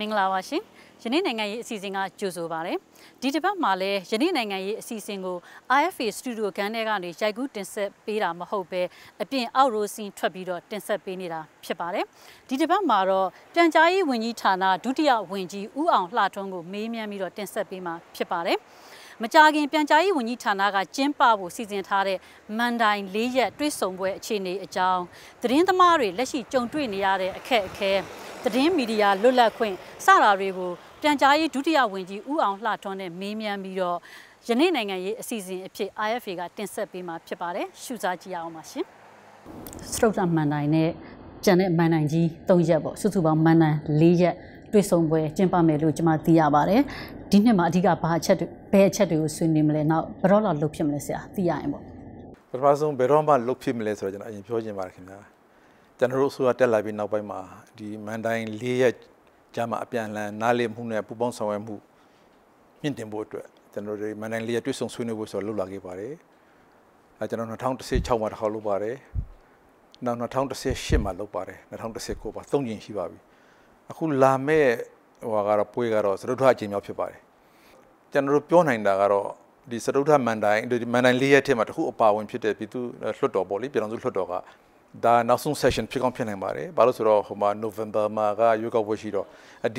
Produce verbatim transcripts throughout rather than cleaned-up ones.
မင်္ဂလာပါရှင်ယနေ့နိုင်ငံရေးအစီအစဉ်ကကြိုဆိုပါရစေဒီတစ်ပတ်မှာလည်းယနေ့နိုင်ငံရေးအစီအစဉ်ကို I F A စတူဒီယိုခန်းထဲကနေရိုက်ကူးတင်ဆက်ပေးတာမဟုတ်ပဲအပြင်အောက်ရိုးစင်းထွက်ပြီးတော့တင်ဆက်ပေးနေတာဖြစ်ပါတယ်ဒီတစ်ပတ်မှာတော့ပြန်ကြားရေးဝန်ကြီးဌာနဒုတိယဝန်ကြီးဦးအောင်လှထွန်းကိုမေးမြန်းပြီးတော့တင်ဆက်ပေးမှာဖြစ်ပါတယ်မကြာခင်ပြန်ကြားရေးဝန်ကြီးဌာနကကျင်းပဖို့စီစဉ်ထားတဲ့မန်တိုင်၄ရက်တွဲဆုံပွဲအခြေအနေအကြောင်းသတင်းသမားတွေလက်ရှိကြုံတွေ့နေရတဲ့အခက်အခဲသတင်းမီဒီယာလွတ်လပ်ခွင့်စတာတွေကိုပြန်ကြားရေးဒုတိယဝန်ကြီးဦးအောင်လှထွန်းနဲ့မေးမြန်းပြီးတော့ယနေ့နိုင်ငံရေးအစီအစဉ်အဖြစ် I F A ကတင်ဆက်ပေးမှာဖြစ်ပါတယ်ရှုစားကြည့်အောင်ပါရှင်စတုတ်မန်တိုင်နဲ့ကျန်တဲ့မန်တိုင်ကြီး၃ရက်ပေါ့စုစုပေါင်းမန်တိုင်၄ရက်တွေ့ဆုံပွဲကျင်းပမယ်လို့ကျွန်မသိရပါတယ်ဒီနှစ်မှာအဓိကဘာအချက်တွေဘယ်အချက်တွေကိုဆွေးနွေးမလဲနောက်ဘယ်တော့လောက်လုပ်ဖြစ်မလဲဆရာသိရရင်ပေါ့ပထမဆုံးဘယ်တော့မှလုပ်ဖြစ်မလဲဆိုတော့ကျွန်တော်အရင်ပြောချင်ပါတယ်ခင်ဗျာကျွန်တော်တို့အစိုးရတက်လာပြီးနောက်ပိုင်းမှာဒီမန်တိုင်၄ရက်ကြာမှအပြန်အလှန်နားလည်မှုနဲ့ပူးပေါင်းဆောင်ရွက်မှုမြင့်တင်ဖို့အတွက်ကျွန်တော်တို့မန်တိုင်၄ရက်တွေ့ဆုံဆွေးနွေးဖို့ဆိုတော့လုပ်လာခဲ့ပါတယ်အဲကျွန်တော်၂၀၁၆မှာတစ်ခါလုပ်ပါတယ်နောက်၂၀၁၈မှာလုပ်ပါတယ်၂၀၁၉ပါသုံးကြိမ်ရှိပါပြီအခုလာမဲ့ဟိုကတော့ပွဲကတော့စတုထအချိန်မြောက်ဖြစ်ပါတယ်ကျွန်တော်တို့ပြောနိုင်တာကတော့ဒီစတုထမန်တိုင်ဒီမန်တိုင်၄ရက်ထဲမှာတခုအပါဝင်ဖြစ်တဲ့ပြည်သူလွှတ်တော်ပေါ့လေပြည်တော်စုလွှတ်တော်ကဒါနောက်ဆုံး session ဖြစ်ကောင်းဖြစ်နိုင်ပါတယ်ဘာလို့ဆိုတော့ဟိုမှာ November မှာကရွေးကောက်ပွဲရှိတော့ဒီ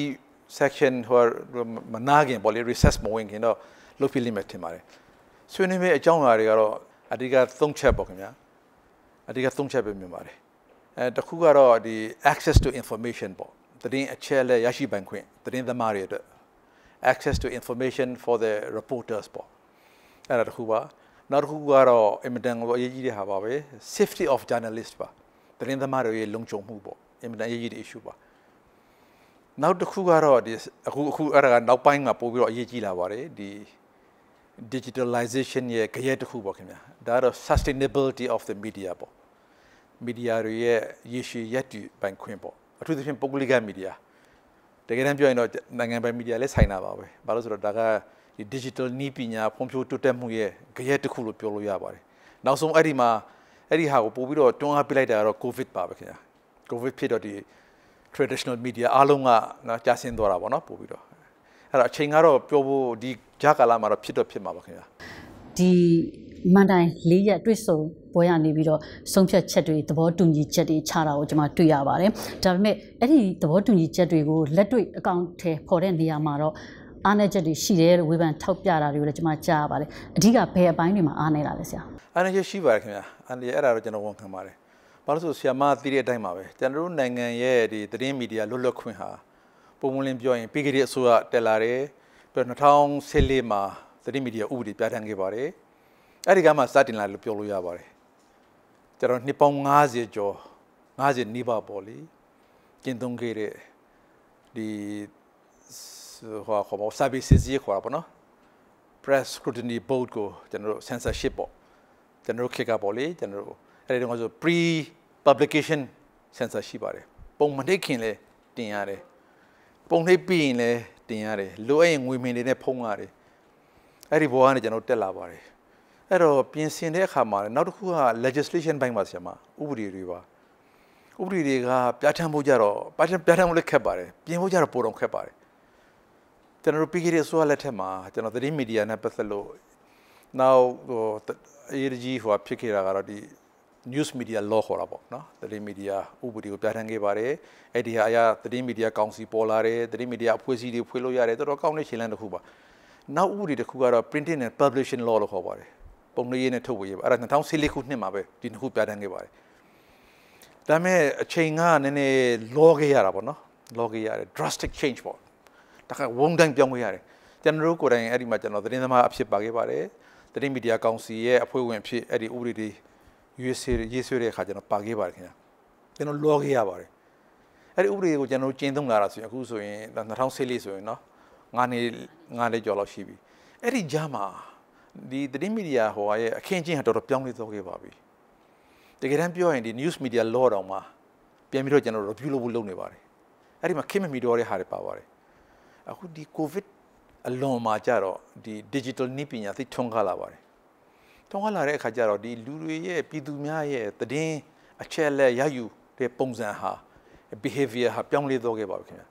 section ဟိုမနာခင်ပေါ့လေ recess မဝင်ခင်တော့လုပ်ဖြစ်လိမ့်မယ်ထင်ပါတယ်ဆွေးနွေးမယ့်အကြောင်းအရာတွေကတော့အဓိက၃ချက်ပေါ့ခင်ဗျာအဓိက၃ချက်ပဲမြင်ပါတယ်အဲတခုကတော့ဒီ access to information ပေါ့သတင်းအချက်အလက်ရရှိပိုင်ခွင့်သတင်းသမားတွေအတွက် access to information for the reporters ပေါ့အဲ့ဒါတခုပါနောက်တစ်ခုကတော့အင်မတန်ကိုအရေးကြီးတဲ့ဟာပါပဲ safety of journalists ပါသတင်းသမားတွေရဲ့လုံခြုံမှုပေါ့အင်မတန်အရေးကြီးတဲ့ issue ပါနောက်တစ်ခုကတော့ဒီအခုအခုအဲ့ဒါကနောက်ပိုင်းမှာပို့ပြီးတော့အရေးကြီးလာပါတယ်ဒီ digitalization ရဲ့ကြရဲ့တစ်ခုပေါ့ခင်ဗျာဒါတော့ sustainability of the media ပေါ့ media တွေရဲ့ရရှိရက်တည်ပိုင်ခွင့်ပေါ့အထူးသဖြင့်ပုဂ္ဂလိက media တကယ်တမ်းပြောရင်တော့နိုင်ငံပိုင် media လည်းဆိုင်တာပါပဲဘာလို့ဆိုတော့ဒါကဒီ digital နည်းပညာဖွံ့ဖြိုးတိုးတက်မှုရဲ့ကြရဲ့တစ်ခုလို့ပြောလို့ရပါတယ်နောက်ဆုံးအဲ့ဒီမှာအဲ့ဒီဟာကိုပို့ပြီးတော့တွန်းအားပေးလိုက်တာကတော့ covid ပါပဲခင်ဗျာ covid ဖြစ်တော့ဒီ traditional media အားလုံးကနော်ကြာဆင်းသွားတာပေါ့နော်ပို့ပြီးတော့အဲ့တော့အချိန်ကတော့ပြောဖို့ဒီဂျာကာလာမှာတော့ဖြစ်တော့ဖြစ်မှာပါခင်ဗျာဒီမန်တိုင်၄ရက်တွေ့ဆုံပွဲရနေပြီးတော့ဆုံးဖြတ်ချက်တွေသဘောတူညီချက်တွေချတာကိုကျွန်မတွေ့ရပါတယ်ဒါပေမဲ့အဲ့ဒီသဘောတူညီချက်တွေကိုလက်တွေ့အကောင့်ထဲပေါ်တဲ့နေရာမှာတော့အားနည်းချက်တွေရှိတယ်လို့ဝေဖန်ထောက်ပြတာတွေကိုလည်းကျွန်မကြားရပါတယ်အဓိကဘယ်အပိုင်းတွေမှာအားနည်းတာလဲဆရာအားနည်းချက်ရှိပါတယ်ခင်ဗျာအားနည်းအဲ့ဒါတော့ကျွန်တော်ဝန်ခံပါတယ်ဘာလို့ဆိုဆရာမသိတဲ့အတိုင်းပါပဲကျွန်တော်တို့နိုင်ငံရဲ့ဒီသတင်းမီဒီယာလွတ်လပ်ခွင့်ဟာပုံမှန်လင်းပြောရင်ပြီးခဲ့တဲ့အစိုးရတက်လာတယ်ပြီးတော့၂၀၁၄မှာသတင်းမီဒီယာဥပဒေပြဋ္ဌာန်းခဲ့ပါတယ်အဲ့ဒီကမှစတင်လာလို့ပြောလို့ရပါတယ်ကျွန်တော်နှစ်ပေါင်း၅၀ကျော်၅၀နီးပါးပေါ့လေကျင့်သုံးခဲ့တဲ့ဒီဟိုခေါ်ပါ services ကြီးခေါ်တာပေါ့နော် press scrutiny board ကိုကျွန်တော်တို့ censorship ပေါ့ကျွန်တော်တို့ခေတ်ကပေါ့လေကျွန်တော်တို့အဲ့ဒီတော့ဆို pre publication censorship ပါတယ်ပုံမနှိပ်ခင်လဲတင်ရတယ်ပုံနှိပ်ပြီးရင်လဲတင်ရတယ်လိုအပ်ရင်ငွေမင်တွေနဲ့ဖုံးရတယ်အဲ့ဒီဘောကနေကျွန်တော်တက်လာပါတယ်အဲ့တော့ပြင်ဆင်တဲ့အခါမှာနောက်တစ်ခုက legislation ဘိုင်းပါဆရာမဥပဒေတွေပါဥပဒေတွေကပြဋ္ဌာန်းဖို့ကြတော့ပြဋ္ဌာန်းပြဋ္ဌာန်းဖို့လည်းခက်ပါတယ်ပြင်ဖို့ကြတော့ပိုတော့ခက်ပါတယ်ကျွန်တော်တို့ပြီးခဲ့တဲ့ဆိုရလက်ထက်မှာကျွန်တော်သတင်းမီဒီယာနဲ့ပတ်သက်လို့နောက်ဟိုအရေးကြီးဟိုဖြစ်ခဲ့တာကတော့ဒီ news media law ခေါ်တာပေါ့နော်သတင်းမီဒီယာဥပဒေကိုပြဋ္ဌာန်းခဲ့ပါတယ်အဲ့ဒီဟာအရသတင်းမီဒီယာကောင်စီပေါ်လာတယ်သတင်းမီဒီယာအဖွဲ့အစည်းတွေဖွဲ့လို့ရတယ်တော်တော်ကောင်းတဲ့ခြေလှမ်းတစ်ခုပါနောက်ဥပဒေတစ်ခုကတော့ printing and publishing law လို့ခေါ်ပါတယ်ပုံနှိပ်ရေးနဲ့ထုတ်ဝေရေးအဲ့ဒါ၂၀၁၄ခုနှစ်မှာပဲဒီနှစ်ခုပြဋ္ဌာန်းခဲ့ပါတယ်ဒါပေမဲ့အချိန်ကနည်းနည်းလောခဲ့ရတာပေါ့နော်လောခဲ့ရတယ် drastic change ပေါ့တခါဝုန်းတိုင်းပြောင်းခဲ့ရတယ်ကျွန်တော်တို့ကိုယ်တိုင်အဲ့ဒီမှာကျွန်တော်သတင်းသမားအဖြစ်ပါခဲ့ပါတယ်သတင်းမီဒီယာကောင်စီရဲ့အဖွဲ့ဝင်အဖြစ်အဲ့ဒီဥပဒေတွေရွေးဆွဲရေးဆွဲတဲ့အခါကျွန်တော်ပါခဲ့ပါတယ်ခင်ဗျာကျွန်တော်လောခဲ့ရပါတယ်အဲ့ဒီဥပဒေကိုကျွန်တော်ကျင့်သုံးလာတာဆိုရင်အခုဆိုရင်၂၀၁၄ဆိုရင်နော်ငါးနှစ်ငါးနှစ်ကျော်လောက်ရှိပြီအဲ့ဒီကြားမှာဒီသတင်းမီဒီယာဟိုရဲ့အခင်းချင်းဟာတော်တော်ပြောင်းလဲသွားခဲ့ပါပြီတကယ်တမ်းပြောရင်ဒီ news media law တောင်မှာပြန်ပြီးတော့ကျွန်တော် review လုပ်ဖို့လုပ်နေပါတယ်အဲ့ဒီမှာခင်မမီတော့တဲ့ဟာတွေပါပါတယ်အခုဒီ covid အလွန်မှာကြတော့ဒီ digital နည်းပညာသိထွန်းကားလာပါတယ်ထွန်းကားလာတဲ့အခါကျတော့ဒီလူတွေရဲ့ပြည်သူများရဲ့သတင်းအချက်အလက်ရယူတဲ့ပုံစံဟာ behavior ဟာပြောင်းလဲသွားခဲ့ပါပြီခင်ဗျာ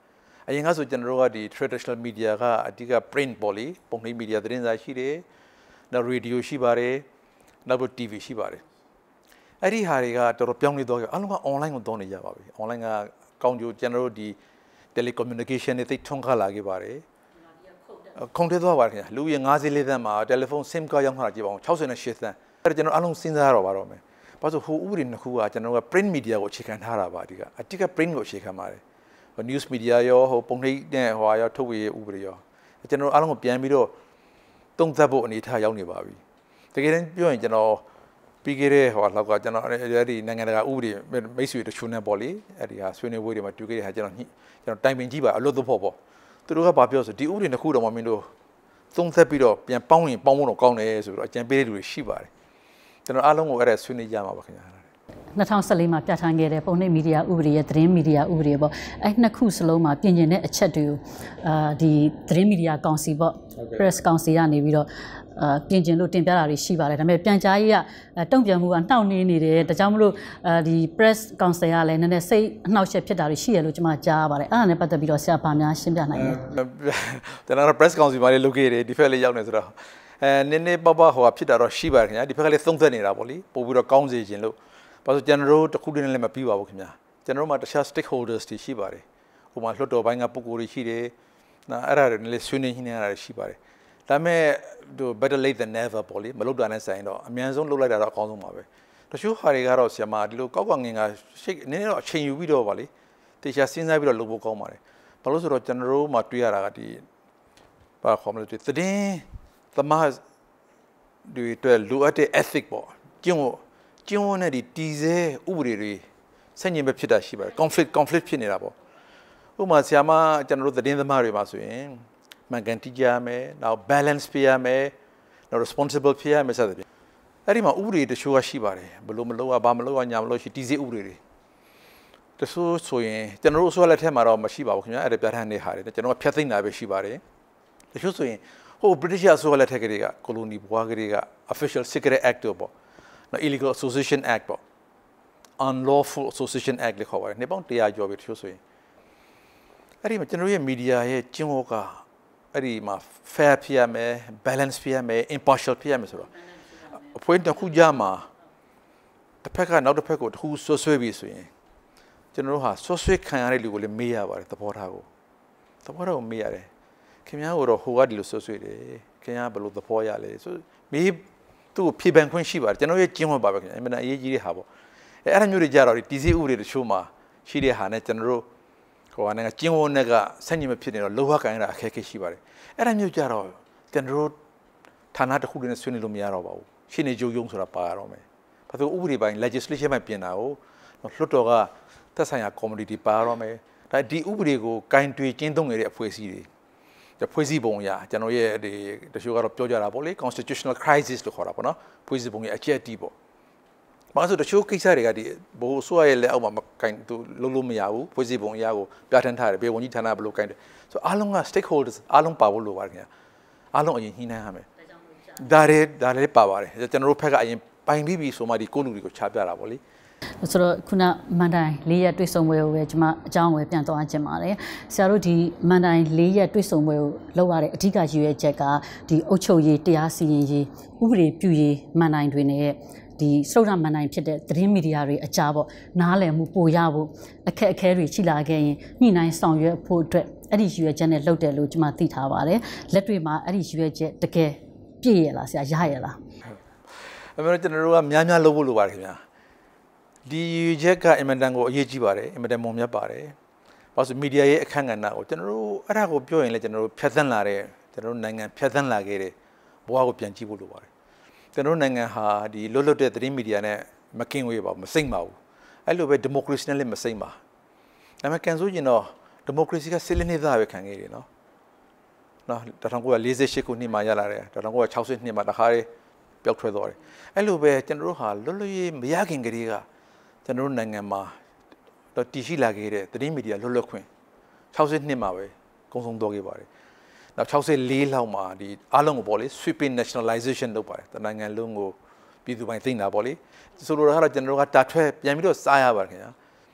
အရင်ကဆိုကျွန်တော်တို့ကဒီ traditional media ကအဓိက print ပေါ့လေပုံနှိပ် media သတင်းစာရှိတယ်နောက် radio ရှိပါတယ်နောက် T V ရှိပါတယ်အဲ့ဒီဟာတွေကတော်တော်ပြောင်းလဲသွားကြအလုံးက online ကိုသွားနေကြပါပြီ online ကကောင်းကျိုးကျွန်တော်တို့ဒီ telecommunication တွေသိထွန်းကားလာခဲ့ပါတယ်ခုံထဲသွားပါခင်ဗျာလူရ၅၄သန်းမှာ telephone sim ကရောက်လာကြည့်ပါအောင်၆၈သန်းအဲ့ဒါကျွန်တော်အလုံးစဉ်းစားရတော့ပါတော့မယ်ဘာလို့ဆိုဟိုဥပဒေနှစ်ခုကကျွန်တော်က print media ကိုအခြေခံထားတာပါအဓိကအဓိက print ကိုအခြေခံပါတယ်news media ရောဟိုပုံနှိပ်နဲ့ဟိုရောထုတ်ဝေဥပဒေရောကျွန်တော်အားလုံးကိုပြန်ပြီးတော့သုံးသပ်ဖို့အနေထားရောက်နေပါပြီတကယ်တမ်းပြောရင်ကျွန်တော်ပြီးခဲ့တဲ့ဟိုလောက်ကကျွန်တော်အဲ့ဒီနိုင်ငံတကာဥပဒေမိတ်ဆွေတချို့နဲ့ပေါ့လေအဲ့ဒီဟာဆွေးနွေးပွဲတွေမှာတွေ့ခဲ့တဲ့ဟာကျွန်တော်ကျွန်တော်တိုင်ပင်ကြည့်ပါအလွတ်သဖို့ပေါ့သူတို့ကဘာပြောဆိုဒီဥပဒေတစ်ခုတော့မင်းတို့သုံးသပ်ပြီးတော့ပြန်ပေါင်းရင်ပေါင်းဖို့တော့ကောင်းတယ်ဆိုတော့အကြံပေးတဲ့လူတွေရှိပါတယ်ကျွန်တော်အားလုံးကိုအဲ့ဒါဆွေးနွေးကြမှာပါခင်ဗျာ၂၀၁၄မှာပြဋ္ဌာန်းခဲ့တဲ့ပုံနှိပ်မီဒီယာဥပဒေရဲ့သတင်းမီဒီယာဥပဒေပေါ့အဲ့နှစ်ခုစလုံးမှာပြင်ကျင်တဲ့အချက်တွေကိုအာဒီသတင်းမီဒီယာကောင်စီပေါ့ press ကောင်စီကနေပြီးတော့အာပြင်ကျင်လို့တင်ပြတာတွေရှိပါတယ်ဒါပေမဲ့ပြန်ကြားရေးကတုံ့ပြန်မှုကနှောင့်နှေးနေတယ်ဒါကြောင့်မလို့အာဒီ press ကောင်စီကလည်းနည်းနည်းစိတ်အနှောက်အယှက်ဖြစ်တာတွေရှိရလို့ကျွန်မကြားရပါတယ်အဲ့ဒါနဲ့ပတ်သက်ပြီးတော့ဆရာဗာများရှင်းပြနိုင်တယ်ကျွန်တော် press ကောင်စီမှာလည်းလုပ်ခဲ့တယ်ဒီဖက်လေးရောက်နေဆိုတော့အဲနည်းနည်းပေါ့ပေါ့ဟိုဖြစ်တာတော့ရှိပါတယ်ခင်ဗျာဒီဖက်ကလေးသုံးသက်နေတာပေါ့လေပို့ပြီးတော့ကောင်းစေခြင်းလို့ဘာလို့ကျွန်တော်တို့တခုတည်းနဲ့လည်းမပြီးပါဘူးခင်ဗျာကျွန်တော်တို့မှာတခြား stakeholders တွေရှိပါတယ်ဟိုမှာလွှတ်တော်ပိုင်းကပုဂ္ဂိုလ်တွေရှိတယ်နော်အဲ့ဒါတွေလည်းဆွေးနွေးညှိနှိုင်းရတာရှိပါတယ်ဒါပေမဲ့ဟို better late than never ပေါ့လေမလုပ်တာနဲ့ဆိုင်တော့အများဆုံးလုပ်လိုက်တာတော့အကောင်းဆုံးပါပဲတချို့ဟာတွေကတော့ဆရာမဒီလိုကောက်ကွာငင်ကရှိနည်းနည်းတော့အချိန်ယူပြီးတော့ပါလေတေချာစဉ်းစားပြီးတော့လုပ်ဖို့ကောင်းပါတယ်ဘာလို့ဆိုတော့ကျွန်တော်တို့မှာတွေ့ရတာကဒီဘာခေါ်မလဲသတင်းသမားတွေအတွက်လိုအပ်တဲ့ ethic ပေါ့ကျင့်ဝတ်ကျင်းဝန်းတဲ့ဒီတီးစဲဥပဒေတွေဆန့်ကျင်ဘက်ဖြစ်တာရှိပါတယ် conflict conflict ဖြစ်နေတာပေါ့ဥပမာဆရာမကျွန်တော်တို့သတင်းသမားတွေပါဆိုရင်မှန်ကန်တိကျရမယ်နောက် balance ပြရမယ်နောက် responsible ဖြစ်ရမယ်စသဖြင့်အဲ့ဒီမှာဥပဒေတချို့ကရှိပါတယ်ဘလို့မလို့ကဘာမလို့ကညာမလို့ရှိတီးစဲဥပဒေတွေတချို့ဆိုရင်ကျွန်တော်တို့အစိုးရလက်ထက်မှာတော့မရှိပါဘူးခင်ဗျာအဲ့ဒါပြဋ္ဌာန်းနေဟာတွေကျွန်တော်ကဖျက်သိမ်းတာပဲရှိပါတယ်တချို့ဆိုရင်ဟို British အစိုးရလက်ထက်ကလေးက colony ဘွားကလေးက official secret act တော့ပေါ့illegal association act ပေါ့ unlawful association act လို့ခေါ်ပါတယ်နေပေါင်းတရားကျော်ပြီတချို့ဆိုရင်အဲ့ဒီမှာကျွန်တော်ရဲ့ media ရဲ့ကျင့်ဝတ်ကအဲ့ဒီမှာ fair ဖြစ်ရမယ် balance ဖြစ်ရမယ် impartial ဖြစ်ရမယ်ဆိုတော့အဖွင့်တစ်ခုကြမှာတစ်ဖက်ကနောက်တစ်ဖက်ကိုတစ်ခုဆွဆွဲပြီးဆိုရင်ကျွန်တော်တို့ဟာဆွဆွဲခံရတဲ့လူကိုလည်းမေးရပါတယ်သဘောထားကိုသဘောထားကိုမေးရတယ်ခင်ဗျားတို့တော့ဟိုကဒီလိုဆွဆွဲတယ်ခင်ဗျားဘယ်လိုသဘောရလဲဆိုမေးသူ့ကိုဖြေပန်ခွင့်ရှိပါတယ်ကျွန်တော်ရဲ့ကျင်းဝတ်ပါပဲခင်ဗျာအမှန်အရေးကြီးတဲ့ဟာပေါ့အဲအဲ့ဒါမျိုးတွေကြတော့ဒီတီးစီဥပဒေတချို့မှာရှိတဲ့ဟာနဲ့ကျွန်တော်တို့ဟိုကနေကျင်းဝတ်နဲ့ကဆန့်ကျင်မဖြစ်နေတော့လောဘကန်ရတာအခက်အခဲရှိပါတယ်အဲ့ဒါမျိုးကြတော့ကျွန်တော်တို့ဌာနတစ်ခုတည်းနဲ့ဆွေးနွေးလို့မရတော့ပါဘူးရှင်းနေကြုံယုံဆိုတာပါရတော့မယ်ဘာလို့ဥပဒေပိုင်း legislation မှာပြင်တာကိုလွှတ်တော်ကသက်ဆိုင်ရာ community ပါရတော့မယ်ဒါဒီဥပဒေကိုကင်တွယ်ကျင်းသုံးနေတဲ့အဖွဲ့အစည်းတွေဖွဲ့စည်းပုံအရာကျွန်တော်ရဲ့ဒီတချို့ကတော့ပြောကြတာပေါ့လေ constitutional crisis လို့ခေါ်တာပေါ့နော်ဖွဲ့စည်းပုံရဲ့အကျက်တီးပေါ့။ဘာလို့ဆိုတချို့ကိစ္စတွေကဒီဘိုးဆိုရရဲ့လက်အောက်မှာမကင်သူလုံးလုံးမရဘူးဖွဲ့စည်းပုံအရာကိုပြဋ္ဌာန်းထားတယ်ဘေးဝန်ကြီးဌာနဘယ်လိုကင်တယ်ဆိုအားလုံးက stakeholders အားလုံးပါဖို့လိုပါတယ်ခင်ဗျာအားလုံးအရင်ညှိနှိုင်းရမယ်။ဒါတွေဒါလည်းပါပါတယ်ကျွန်တော်တို့ဖက်ကအရင်ပိုင်ပြီးပြီဆိုမှဒီကိုလူတွေကိုချပြတာပေါ့လေဆိုတော့ခုနမန်တိုင်၄ရက်တွေ့ဆုံပွဲကိုပဲကျွန်မအကြောင်းဝယ်ပြန်သွားခြင်းပါတယ်ဆရာတို့ဒီမန်တိုင်၄ရက်တွေ့ဆုံပွဲကိုလောက်ရတဲ့အဓိကရည်ရွယ်ချက်ကဒီအုပ်ချုပ်ရေးတရားစီရင်ရေးဥပဒေပြုရေးမန်တိုင်တွေနဲ့ဒီစရုပ်ရမန်တိုင်ဖြစ်တဲ့သတင်းမီဒီယာတွေအကြားပေါ့နားလည်မှုပိုရဖို့အခက်အခဲတွေရှိလာခဲ့ရင်ညှိနှိုင်းဆောင်ရွက်ဖို့အတွက်အဲ့ဒီရည်ရွယ်ချက်နဲ့လုပ်တယ်လို့ကျွန်မသိထားပါတယ်လက်တွေ့မှာအဲ့ဒီရည်ရွယ်ချက်တကယ်ပြည့်ရလားဆရာရရလားအဲ့တော့ကျွန်တော်တို့ကများများလုပ်ဖို့လိုပါတယ်ခင်ဗျာဒီချက်ကအင်မတန်ကိုအရေးကြီးပါတယ်အင်မတန်မုံမြတ်ပါတယ်။ဘာလို့မီဒီယာရဲ့အခမ်းကဏ္ဍကိုကျွန်တော်တို့အဲ့ဒါကိုပြောရင်လည်းကျွန်တော်တို့ဖြတ်သန်းလာတဲ့ကျွန်တော်တို့နိုင်ငံဖြတ်သန်းလာခဲ့တဲ့ဘဝကိုပြန်ကြည့်ဖို့လိုပါတယ်။ကျွန်တော်တို့နိုင်ငံဟာဒီလွတ်လွတ်တဲ့သတင်းမီဒီယာနဲ့မကင်းဝေးပါဘူးမစိမ့်ပါဘူး။အဲ့လိုပဲဒီမိုကရေစီနဲ့လည်းမစိမ့်ပါ။ဒါပေမဲ့ကန်ဆိုရင်တော့ဒီမိုကရေစီကစစ်လက်နှစ်သားပဲခံခဲ့တယ်နော်။နော်၁၉၄၈ခုနှစ်မှာရလာတယ်၁၉၆၀နှစ်မှာတခါလေးပျောက်ထွက်သွားတယ်။အဲ့လိုပဲကျွန်တော်တို့ဟာလွတ်လွတ်ရေးမရခင်ကတည်းကကျွန်တော်တို့နိုင်ငံမှာတော့တည်ရှိလာခဲ့တဲ့သတင်းမီဒီယာလွတ်လပ်ခွင့်၆၀နှစ်မှာပဲကုန်ဆုံးသွားခဲ့ပါတယ်။နောက်၆၄လောက်မှာဒီအားလုံးကိုပေါ့လေ sweeping nationalization လုပ်ပါတယ်။တနိုင်ငံလုံးကိုပြည်သူပိုင်းသိမ်းတာပေါ့လေ။ဆိုလိုတာကတော့ကျွန်တော်တို့ကတာထွက်ပြန်ပြီးတော့စားရပါခင်ဗျာ။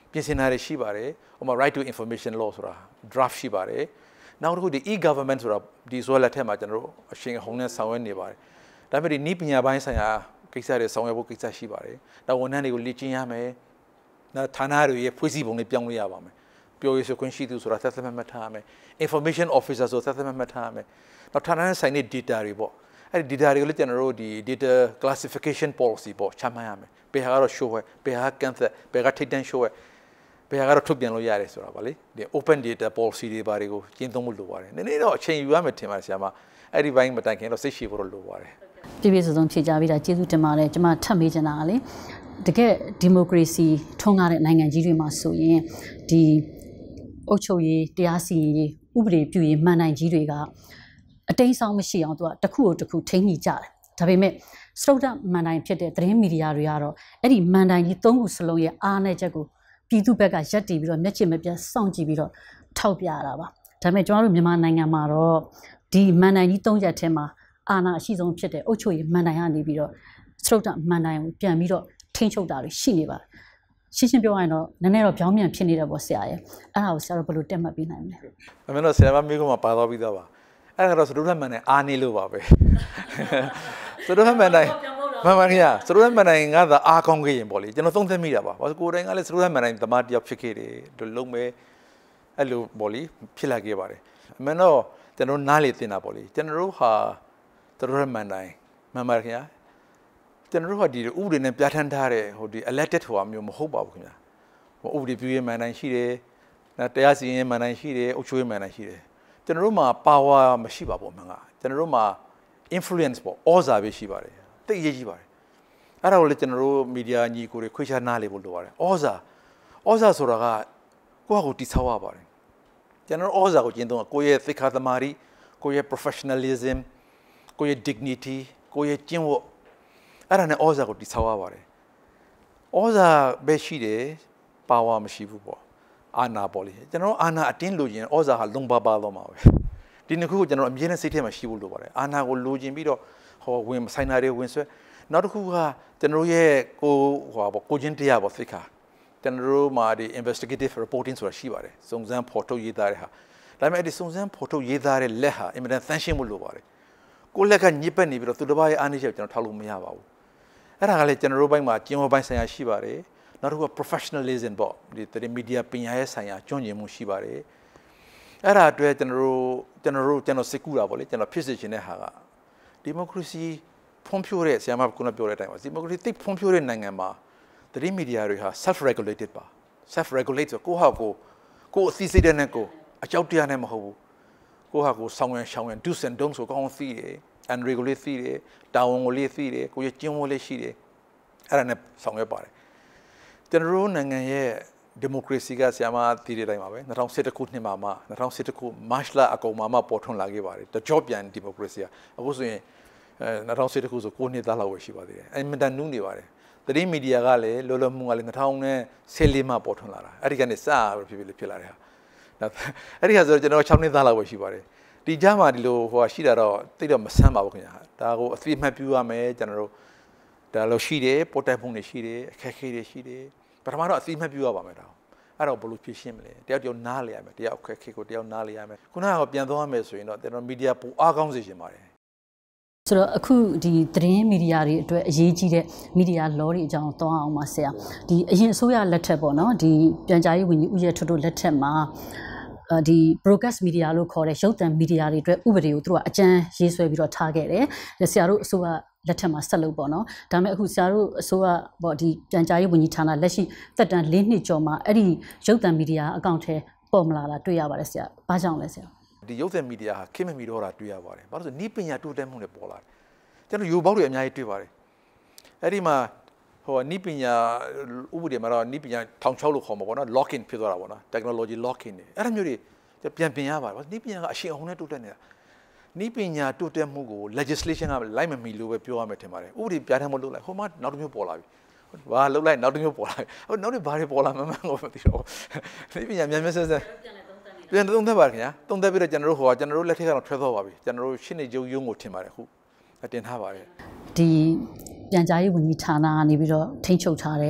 ပြင်ဆင်တာတွေရှိပါတယ်ဟိုမှာ right to information law ဆိုတာ draft ရှိပါတယ်နောက်တစ်ခုဒီ e-government ဆိုတာဒီဆိုလက်ထက်မှာကျွန်တော်တို့အရှင်အဟုန်နဲ့ဆောင်ရွက်နေပါတယ်ဒါပေမဲ့ဒီနည်းပညာပိုင်းဆိုင်ရာကိစ္စတွေဆောင်ရွက်ဖို့ကိစ္စရှိပါတယ်ဒါဝန်ထမ်းတွေကိုလေ့ကျင့်ရမယ်နောက်ဌာနတွေရဲ့ဖွဲ့စည်းပုံတွေပြောင်းလဲရပါမယ်ပြောရဆိုခွင့်ရှိသူဆိုတာသက်သက်မှတ်ထားရမယ် information officer ဆိုသက်သက်မှတ်ထားရမယ်နောက်ဌာနနဲ့ဆိုင်တဲ့ data တွေပေါ့အဲ့ဒီ data တွေကိုလည်းကျွန်တော်တို့ဒီ data classification policy ပေါ့ချမှတ်ရမယ်ဘယ်ဟာကတော့ show ပဲဘယ်ဟာကန့်သက်ဘယ်ဟာထိတ်တန့် show ပဲဘယ်ဟာကတော့ထုတ်ပြန်လို့ရတယ်ဆိုတာပါလေဒီ open data policy တွေဘာတွေကိုကျင့်သုံးမှုလိုပါတယ်နည်းနည်းတော့အချိန်ယူရမယ်ထင်ပါတယ်ဆရာမအဲ့ဒီဘိုင်းမတိုင်ခင်တော့စိတ်ရှည်ဖို့လိုပါတယ်ပြည့်ပြည့်စုံစုံဖြေကြပြီးတာကျေးဇူးတင်ပါတယ်ကျွန်မထပ်မေးချင်တာကလေတကယ်ဒီမိုကရေစီထွန်းကားတဲ့နိုင်ငံကြီးတွေမှာဆိုရင်ဒီအုပ်ချုပ်ရေးတရားစီရင်ရေးဥပဒေပြုရေးမှန်နိုင်ကြီးတွေကအတိမ်းအစောင်းမရှိအောင်သူကတစ်ခုကိုတစ်ခုထိန်းညှိကြတယ်ဒါပေမဲ့စတုဒ္ဒမှန်တိုင်းဖြစ်တဲ့သတင်းမီဒီယာတွေကတော့အဲ့ဒီမှန်တိုင်းကြီးသုံးခုစလုံးရဲ့အားနည်းချက်ကိုပြည်သူဘက်ကရက်တည်ပြီးတော့မျက်ခြေမပြတ်စောင့်ကြည့်ပြီးတော့ထောက်ပြရတာပါဒါပေမဲ့ကျွန်တော်တို့မြန်မာနိုင်ငံမှာတော့ဒီမှန်တိုင်းကြီးသုံးချက်ထဲမှာအာဏာအရှိဆုံးဖြစ်တဲ့အုပ်ချုပ်ရေးမှန်တိုင်းကနေပြီးတော့စတုဒ္ဒမှန်တိုင်းကိုပြန်ပြီးတော့ထိန်းချုပ်တာတွေရှိနေပါတယ်ရှင်းရှင်းပြောရရင်တော့နည်းနည်းတော့ပြောင်းပြန်ဖြစ်နေတယ်ပေါ့ဆရာရဲ့အဲ့ဒါကိုဆရာတို့ဘယ်လိုတက်မှတ်ပေးနိုင်မလဲအမေတို့ဆရာမမိကုံမှာပါသွားပြီးသားပါအဲ့ဒါကတော့စတုဒ္ဒမှန်တိုင်းအားနေလို့ပါပဲစတုဒ္ဒမှန်တိုင်းမှန်ပါခင်ဗျာစတုဒ္ဒမှန်တိုင်းကသာအားကောင်းခဲ့ရင်ပေါ့လေကျွန်တော်သုံးသပ်မိတာပါဘာလို့ကိုယ်တိုင်ကလည်းစတုဒ္ဒမှန်တိုင်းသမားတယောက်ဖြစ်ခဲ့တယ်တို့လုံးမဲ့အဲ့လိုပေါ့လေဖြစ်လာခဲ့ပါတယ်အမေတော့ကျွန်တော်နားလေတင်တာပေါ့လေကျွန်တော်တို့ဟာစတုဒ္ဒမှန်တိုင်းမှန်ပါခင်ဗျာကျွန်တော်တို့ကဒီဥပဒေနဲ့ပြဋ္ဌာန်းထားတဲ့ဟိုဒီ elected ဟိုအမျိုးမဟုတ်ပါဘူးခင်ဗျာဟိုဥပဒေပြုရေးမှန်တိုင်းရှိတယ်တရားစီရင်မှန်တိုင်းရှိတယ်အုပ်ချုပ်ရေးမှန်တိုင်းရှိတယ်ကျွန်တော်တို့မှာ power မရှိပါဘူးအမှန်ကကျွန်တော်တို့မှာ influence ပေါ့ဩဇာပဲရှိပါတယ်တိတ်ရေးကြီးပါတယ်အဲ့ဒါကိုလည်းကျွန်တော်တို့ media ညီကိုတွေခွေးချနားလေဖို့လိုပါတယ်ဩဇာဩဇာဆိုတာကကိုယ့်ဟာကိုယ်တိဆောက်ရပါတယ်ကျွန်တော်ဩဇာကိုကျင့်သုံးကိုယ့်ရဲ့သိက္ခာသမာဓိကိုယ့်ရဲ့ professionalism ကိုယ့်ရဲ့ dignity ကိုယ့်ရဲ့ကျင့်ဝတ်အဲ့ဒါနဲ့ဩဇာကိုတိဆောက်ရပါတယ်ဩဇာပဲရှိတယ်ပါဝါမရှိဘူးပေါ့အာဏာပေါ့လေကျွန်တော်အာဏာအတင်းလိုချင်ဩဇာဟာလုံပါပါတော့မှာပဲဒီနှစ်ခုကိုကျွန်တော်အမြဲတမ်းစိတ်ထဲမှာရှိဖို့လိုပါတယ်အာဏာကိုလိုချင်ပြီးတော့ဟောဝင်ဆိုင်နာတွေဝင်ဆွဲနောက်တစ်ခုကကျွန်တော်ရဲ့ကိုဟောပေါ့ကိုချင်းတရားပေါ့သိခါကျွန်တော်မှာဒီ investigative reporting ဆိုတာရှိပါတယ်စုံစမ်းဖော်ထုတ်ရေးသားတဲ့ဟာဒါပေမဲ့ဒီစုံစမ်းဖော်ထုတ်ရေးသားတဲ့လက်ဟာအင်မတန်သန့်ရှင်းမှုလိုပါတယ်ကိုလက်ကညစ်ပတ်နေပြီးတော့သူတစ်ပါးရဲ့အားနည်းချက်ကိုကျွန်တော်ထောက်လို့မရပါဘူးအဲ့ဒါကလည်းကျွန်တော်တို့ဘက်မှာကျင်းဝပိုင်းဆိုင်ရာရှိပါတယ်နောက်တစ်ခုက professionalism ပေါ့ဒီတရင် media ပညာရေးဆိုင်ရာကျွမ်းကျင်မှုရှိပါတယ်အဲ့ဒါအတွက်ကျွန်တော်တို့ကျွန်တော်တို့ကျွန်တော်စိတ်ကူးတာပေါ့လေကျွန်တော်ဖြစ်စေချင်တဲ့ဟာကဒီမိုကရေစီဖွံ့ဖြိုးတဲ့ဆရာမကပြောတဲ့အတိုင်းပါဒီမိုကရေစီဖွံ့ဖြိုးတဲ့နိုင်ငံမှာတရင် media တွေဟာ self regulated ပါ self regulate ဆိုကိုဟာကိုကိုအသိစိတ်တဲ့ကိုအကြောက်တရားနဲ့မဟုတ်ဘူးကိုဟာကိုဆောင်းရန်ရှောင်းရန် do's and don'ts ဆိုကောင်းသိတယ် unregulated သိတယ်တာဝန်ကိုလေးသိတယ်ကိုရဲ့ကျင့်ဝတ်လေးရှိတယ်အဲ့ဒါနဲ့ဆောင်ရွက်ပါတယ်ကျွန်တော်တို့နိုင်ငံရဲ့ဒီမိုကရေစီကဆရာမသိတဲ့အတိုင်းပါပဲ၂၀၁၁ခုနှစ်မှာမှ၂၀၁၁ခုမတ်လအကုန်မှာမှပေါ်ထွန်းလာခဲ့ပါတယ်တကြောပြန်ဒီမိုကရေစီကအခုဆိုရင်အဲ၂၀၁၁ခုဆို၉နှစ်သားလောက်ပဲရှိပါသေးတယ်အဲ့မတန်နူးနေပါတယ်သတင်းမီဒီယာကလည်းလောလောမှုကလည်း၂၀၁၄မှာပေါ်ထွန်းလာတာအဲ့ဒီကနေစဖြစ်ဖြစ်ဖြစ်လာတဲ့ဟာအဲ့ဒီဟာဆိုတော့ကျွန်တော်၆နှစ်သားလောက်ပဲရှိပါတယ်ဒီကြားမှာဒီလိုဟိုရှိတာတော့တိတ်တော့မဆန်းပါဘူးခင်ဗျာဒါကိုအသိမှတ်ပြုရမယ်ကျွန်တော်တို့ဒါလို့ရှိတယ်ပေါ်တိုင်ပုံတွေရှိတယ်အခက်အခဲတွေရှိတယ်ပထမတော့အသိမှတ်ပြုရပါမယ်ဒါအဲ့တော့ဘယ်လိုဖြေရှင်းမလဲတယောက်တယောက်နားလေရမယ်တယောက်အခက်အခဲကိုတယောက်နားလေရမယ်ခုနကပြန်သွားရမယ်ဆိုရင်တော့ကျွန်တော်မီဒီယာပိုအားကောင်းစေချင်ပါတယ်ဆိုတော့အခုဒီသတင်းမီဒီယာတွေအတွက်အရေးကြီးတဲ့မီဒီယာ law တွေအကြောင်းသွားအောင်ပါဆရာဒီအရင်အစိုးရလက်ထက်ပေါ့နော်ဒီပြန်ကြားရေးဝန်ကြီးဦးရဲထွတ်တို့လက်ထက်မှာဒီ broadcast media လို့ခေါ်တဲ့ရုပ်သံမီဒီယာတွေအတွက်ဥပဒေကိုသူတို့ကအကြမ်းရေးဆွဲပြီးတော့ထားခဲ့တယ်ဆရာတို့အစိုးရလက်ထက်မှာဆက်လုပ်ပေါ့နော်ဒါပေမဲ့အခုဆရာတို့အစိုးရပေါ့ဒီပြန်ကြားရေးဝန်ကြီးဌာနလက်ရှိသက်တမ်း၄နှစ်ကျော်မှာအဲ့ဒီရုပ်သံမီဒီယာအကောင့်ထဲပေါ်မလာတာတွေ့ရပါတယ်ဆရာဘာကြောင့်လဲဆရာဒီရုပ်သံမီဒီယာဟာခင်မမီတော့တာတွေ့ရပါတယ်ဘာလို့ဆိုနီးပညာတိုးတက်မှုတွေပေါ်လာတယ်ကျွန်တော်ယူပေါက်တွေအများကြီးတွေ့ပါတယ်အဲ့ဒီမှာဟိုနီးပညာဥပဒေမှာတော့နီးပညာထောင်ချောက်လို့ခေါ်မှာပေါ့နော် lock in ဖြစ်သွားတာပေါ့နော် technology lock in တွေအဲ့ဒါမျိုးတွေပြန်ပြင်ရပါတယ်နီးပညာကအရှင်အဟုန်နဲ့တိုးတက်နေတာနီးပညာတိုးတက်မှုကို legislation ကလိုက်မမီလို့ပဲပြောရမယ်ထင်ပါတယ်ဥပဒေပြဋ္ဌာန်းမလုပ်လိုက်ဟိုမှာနောက်တစ်မျိုးပေါ်လာပြီဘာလုပ်လိုက်နောက်တစ်မျိုးပေါ်လာပြီဟိုနောက်တစ်ဘာတွေပေါ်လာမှန်းကိုမသိတော့နီးပညာမြန်မြန်ဆက်ဆက်ပြန်သုံးသပ်ပါခင်ဗျာသုံးသပ်ပြီးတော့ကျွန်တော်တို့ဟိုကကျွန်တော်တို့လက်ထက်ကတော့ထွက်သွားပါပြီကျွန်တော်တို့ရှင်းနေကြုံယုံကိုထင်ပါတယ်အခုတင်ထားပါတယ်ဒီပြန်ကြားရေးဝန်ကြီးဌာနကနေပြီးတော့ထိန်းချုပ်ထားတဲ့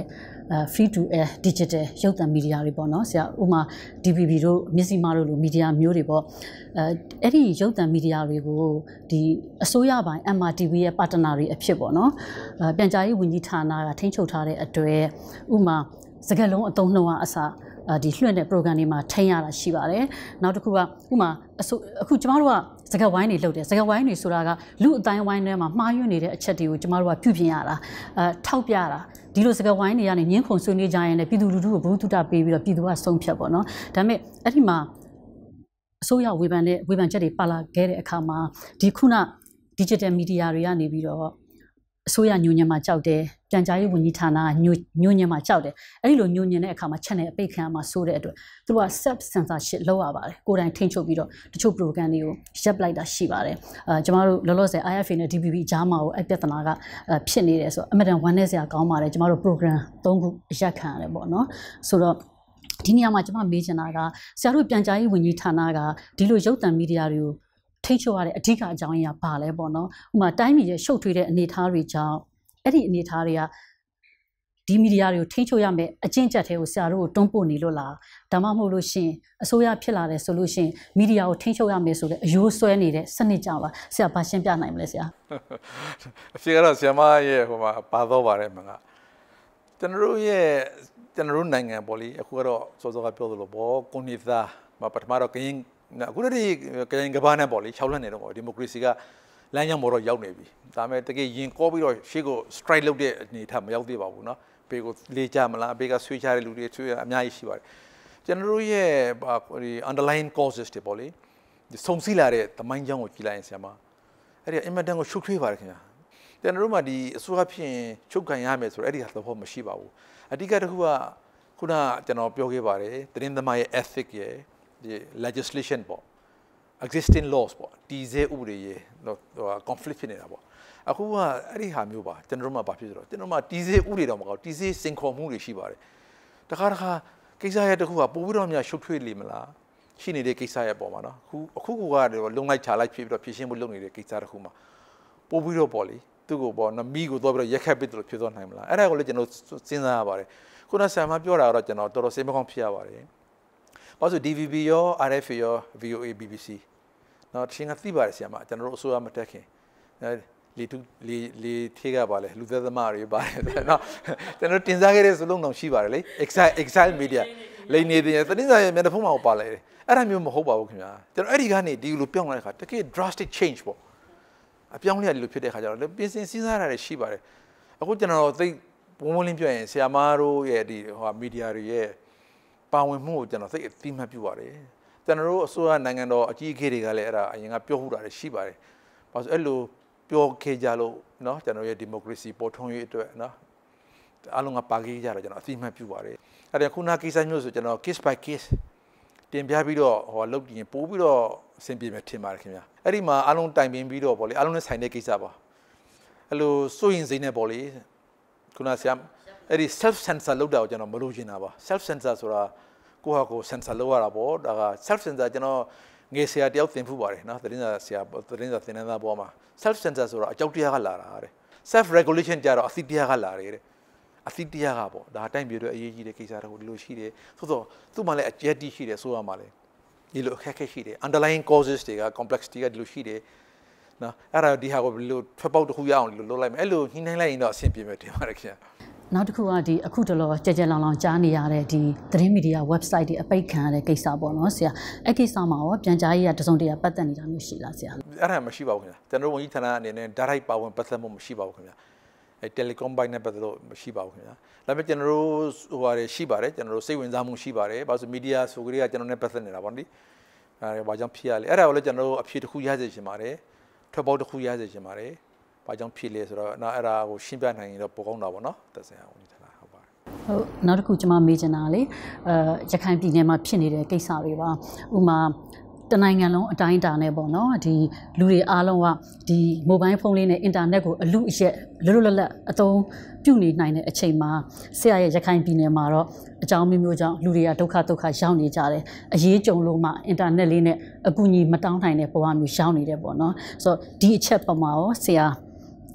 free to air digital ရုပ်သံမီဒီယာတွေပေါ့နော်ဆရာဥမာ D V B တို့မျက်စိမားတို့လိုမီဒီယာမျိုးတွေပေါ့အဲအဲ့ဒီရုပ်သံမီဒီယာတွေကိုဒီအစိုးရပိုင်း M R T V ရဲ့ partner တွေအဖြစ်ပေါ့နော်အဲပြန်ကြားရေးဝန်ကြီးဌာနကထိန်းချုပ်ထားတဲ့အတွက်ဥမာစကားလုံးအသုံးနှုန်းအစားဒီလွှင့်တဲ့ program တွေမှာထိန်းရတာရှိပါတယ်နောက်တစ်ခုကဥမာအခုကျမတို့ကစကားဝိုင်းတွေလုပ်တယ်စကားဝိုင်းတွေဆိုတာကလူအတိုင်းဝိုင်းထဲမှာမှားယွင်းနေတဲ့အချက်တွေကိုကျမတို့ကပြုပြင်ရတာအဲထောက်ပြတာဒီလိုစကားဝိုင်းတွေကနေညှင်းခုန်ဆွေးနွေးကြရင်လည်းပြည်သူလူထုကိုဘုသူတပေးပြီးတော့ပြည်သူကဆုံးဖြတ်ပေါ့နော်ဒါပေမဲ့အဲ့ဒီမှာအစိုးရဝေဖန်တဲ့ဝေဖန်ချက်တွေပါလာခဲ့တဲ့အခါမှာဒီခုန digital media တွေကနေပြီးတော့အစိုးရညွှန်ညံမှာကြောက်တယ်ပြန်ကြားရေးဝန်ကြီးဌာနကညွှန်ညွှန်ညံမှာကြောက်တယ်အဲ့ဒီလိုညွှန်ညံတဲ့အခါမှာ channel အပိတ်ခံမှာစိုးတဲ့အတွက်သူတို့က self censorship လုပ်ရပါတယ်ကိုယ်တိုင်ထိန်းချုပ်ပြီးတော့တချို့ program တွေကိုရပ်ပလိုက်တာရှိပါတယ်အဲကျမတို့လောလောဆယ် I F A နဲ့ D V B ကြားမှာကိုအပြဿနာကဖြစ်နေတယ်ဆိုတော့အမတန်ဝမ်းနည်းစရာကောင်းပါတယ်ကျမတို့ program သုံးခုရပ်ခံရတယ်ပေါ့နော်ဆိုတော့ဒီနေရာမှာကျမမေးချင်တာကဆရာတို့ပြန်ကြားရေးဝန်ကြီးဌာနကဒီလိုရုပ်သံမီဒီယာတွေကိုထိချုပ်ရတဲ့အဓိကအကြောင်းအရာပါလဲပေါ့နော်ဥပမာတိုင်းပြည်ရဲ့ရှုပ်ထွေးတဲ့အနေအထားတွေကြောင့်အဲ့ဒီအနေအထားတွေကဒီမီဒီယာတွေကိုထိချုပ်ရမယ်အကျင့်ချက်တွေကိုဆရာတို့ကိုတွန်းပို့နေလို့လားဒါမှမဟုတ်လို့ရှင်အစိုးရဖြစ်လာတယ်ဆိုလို့ရှင်မီဒီယာကိုထိချုပ်ရမယ်ဆိုတဲ့အယိုးဆွဲနေတဲ့စနစ်ကြောင့်ပါဆရာဗာရှင်းပြနိုင်မလဲဆရာအဖြစ်ကတော့ဆရာမရဲ့ဟိုမှာပါတော့ပါတယ်မှာကကျွန်တော်တို့ရဲ့ကျွန်တော်တို့နိုင်ငံပေါ့လေအခုကတော့စောစောကပြောသလိုပေါ့ကွန်နီသာမပထမတော့ကရင်အခုတည်းကရင်ကဘာနဲ့ပေါ့လေ၆လက်နေတော့ဒီမိုကရေစီကလမ်းကြောင်းပေါ်တော့ရောက်နေပြီဒါပေမဲ့တကယ်ရင်ကောပြီးတော့ရှေ့ကို strike လုပ်တဲ့အနေထားမရောက်သေးပါဘူးเนาะဘေးကိုလေးကြမလားဘေးကဆွေးချတဲ့လူတွေဆွေးအများကြီးရှိပါတယ်ကျွန်တော်တို့ရဲ့ဒီ underlying causes တွေပေါ့လေဒီစုံစည်းလာတဲ့သမိုင်းကြောင်းကိုကြည့်လိုက်ရင်ဆရာမအဲ့ဒီအင်မတန်ကိုရှုပ်ထွေးပါတယ်ခင်ဗျာကျွန်တော်တို့မှဒီအစိုးရဖြစ်ရင်ချုပ်ခံရမယ်ဆိုတော့အဲ့ဒီဟာသဘောမရှိပါဘူးအဓိကတစ်ခုကခုနကျွန်တော်ပြောခဲ့ပါတယ်သတင်းသမားရဲ့ ethic ရဲ့ဒီ legislation ပေါ့ existing laws ပေါ့တည်ဆဲဥပဒေရဲ့ဟို conflict ဖြစ်နေတာပေါ့အခုကအဲ့ဒီဟာမျိုးပါကျွန်တော်တို့မှဘာဖြစ်ဆိုတော့ကျွန်တော်မှတည်ဆဲဥပဒေတော့မကောက်တည်ဆဲစင်ခေါ်မှုတွေရှိပါတယ်တခါတခါကိစ္စရဲ့တခုကပို့ပြီးတော့များရှုပ်ထွေးလိမ့်မလားရှိနေတဲ့ကိစ္စရဲ့ပုံမှာနော်အခုအခုကလုံလိုက်ချလိုက်ဖြစ်ပြီးတော့ဖြည့်ရှင်းဖို့လုပ်နေတဲ့ကိစ္စတခုမှာပို့ပြီးတော့ပေါ့လေသူ့ကိုပေါ့နမီကိုတော့ပြီးတော့ရက်ခတ်ပစ်လို့ဖြစ်သွားနိုင်မလားအဲ့ဒါကိုလည်းကျွန်တော်စဉ်းစားရပါတယ်ခုနဆရာမပြောတာတော့ကျွန်တော်တော်တော်စိတ်မကောင်းဖြစ်ရပါတယ်ဘာလို့ D V B ရော R F A ရော V O A B B C နော်ချင်းကသိပါတယ်ဆရာမကျွန်တော်တို့အစိုးရမတက်ခင်လေတူလေလေထေးကပါလေလူသက်သမားတွေပါတယ်နော်ကျွန်တော်တင်စားခဲ့တဲ့စလုံးတော့ရှိပါတယ်လေ Excel Excel Media လိန်နေတယ်သတင်းစာရဲ့မျက်နှာဖုံးမှာပါလေအဲ့ဒါမျိုးမဟုတ်ပါဘူးခင်ဗျာကျွန်တော်အဲ့ဒီကနေဒီလိုပြောင်းလာတဲ့ခါတကယ် drastic change ပေါ့အပြောင်းလဲဒီလိုဖြစ်တဲ့ခါကျတော့ပြင်ဆင်စဉ်းစားရတာရှိပါတယ်အခုကျွန်တော်သိဝုန်းဝုန်းလင်းပြောရင်ဆရာမတို့ရဲ့ဒီဟိုမီဒီယာတွေရဲ့ပါဝင်မှုကိုကျွန်တော်သိအသိမှတ်ပြုပါတယ်ကျွန်တော်တို့အစိုးရနိုင်ငံတော်အကြီးအကဲတွေကလည်းအဲ့ဒါအရင်ကပြောမှုတာတွေရှိပါတယ်ဘာလို့အဲ့လိုပြောခဲ့ကြလို့เนาะကျွန်တော်ရဲ့ဒီမိုကရေစီပေါ်ထွန်းရေးအတွက်เนาะအားလုံးကပါခဲ့ကြတော့ကျွန်တော်အသိမှတ်ပြုပါတယ်အဲ့ဒါခုနကိစ္စမျိုးဆိုကျွန်တော် case by case တင်ပြပြီးတော့ဟိုလုတ်ရင်ပို့ပြီးတော့အဆင်ပြေမယ်ထင်ပါတယ်ခင်ဗျာအဲ့ဒီမှာအားလုံးတိုင်ပင်ပြီးတော့ဗောလေအားလုံးနဲ့ဆိုင်တဲ့ကိစ္စပါအဲ့လိုစိုးရင်စိမ့်နေဗောလေခုနဆရာအဲ့ဒီ self censor လုပ်တာကိုကျွန်တော်မလုပ်ချင်တာပါ self censor ဆိုတာကိုယ့်ဟာကိုယ် censor လုပ်ရတာဗောဒါက self censor ကျွန်တော်ငယ်ဆရာတယောက်သင်ဖူးပါတယ်နော်သတင်းစာဆရာသတင်းစာသင်တန်းသားပေါ်မှာ self censor ဆိုတာအကြောက်တရားကလာတာတဲ့ self regulation ကြတော့အသိတရားကလာတယ်တဲ့အသိတရားကပေါ့ဒါတိုင်းပြည်တော့အရေးကြီးတဲ့ကိစ္စတခုဒီလိုရှိတယ်သို့တော့သူ့မှာလည်းအကျက်တီးရှိတယ်ဆိုရမှာလေဒီလိုအခက်အခဲရှိတယ် underlying causes တွေက complexity ကဒီလိုရှိတယ်နော်အဲ့ဒါဒီဟာကိုဘယ်လိုထွက်ပေါက်တစ်ခုရအောင်ဒီလိုလုပ်လိုက်မယ်အဲ့လိုညှိနှိုင်းလိုက်ရင်တော့အဆင်ပြေမယ်တင်ပါတယ်ခင်ဗျာနောက်တစ်ခုကဒီအခုတလောကြကြလောင်လောင်ကြားနေရတဲ့ဒီသတင်းမီဒီယာ website တွေအပိတ်ခံရတဲ့ကိစ္စပေါ့နော်ဆရာအဲ့ကိစ္စမှာရောပြန်ကြားရေးကတစုံတရာပတ်သက်နေတာမျိုးရှိလားဆရာအဲ့ဒါမရှိပါဘူးခင်ဗျာကျွန်တော်ဝန်ကြီးဌာနအနေနဲ့ direct ပါဝင်ပတ်သက်မှုမရှိပါဘူးခင်ဗျာအဲ telecom ဘိုင်းနဲ့ပတ်သက်လို့မရှိပါဘူးခင်ဗျာဒါပေမဲ့ကျွန်တော်တို့ဟိုဟာတွေရှိပါတယ်ကျွန်တော်တို့စိတ်ဝင်စားမှုရှိပါတယ်ဘာလို့ဆို media ဆိုကြတဲ့ကကျွန်တော်နဲ့ပတ်သက်နေတာပေါ့နိအဲဘာကြောင့်ဖြစ်ရလဲအဲ့ဒါကိုလည်းကျွန်တော်တို့အဖြေတစ်ခုရစေချင်ပါတယ်ထွက်ပေါက်တစ်ခုရစေချင်ပါတယ်ဘာကြောင့်ဖြစ်လဲဆိုတော့နော်အဲ့ဒါကိုရှင်းပြနိုင်ရင်တော့ပိုကောင်းတာပေါ့နော်သက်ဆိုင်ရာဝန်ကြီးဌာနဟုတ်ပါတယ်ဟုတ်နောက်တစ်ခုကျွန်မမေးချင်တာလေအဲရခိုင်ပြည်နယ်မှာဖြစ်နေတဲ့ကိစ္စတွေပါဥမာတနိုင်ငံလုံးအတိုင်းအတာနဲ့ပေါ့နော်ဒီလူတွေအားလုံးကဒီ mobile phone လေးနဲ့ internet ကိုအလူအရက်လွတ်လွတ်လပ်လပ်အသုံးပြုနေနိုင်တဲ့အချိန်မှာဆရာရဲ့ရခိုင်ပြည်နယ်မှာတော့အကြောင်းမျိုးမျိုးကြောင့်လူတွေကဒုက္ခဒုက္ခရောက်နေကြတယ်အရေးကြုံလို့မှ internet လေးနဲ့အကူအညီမတောင်းနိုင်တဲ့ဘဝမျိုးရောက်နေတယ်ပေါ့နော်ဆိုတော့ဒီအချက်ပမာရောဆရာ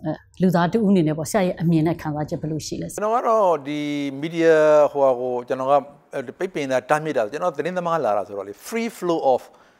လူသားတူအနေနဲ့ပေါ့ဆရာရဲ့အမြင်နဲ့ခံစားချက်ဘယ်လိုရှိလဲကျွန်တော်ကတော့ဒီ media ဟိုဟာကိုကျွန်တော်ကပိတ်ပင်တာတားမြစ်တာကျွန်တော်သတင်းသမားလာတာဆိုတော့လေ free flow of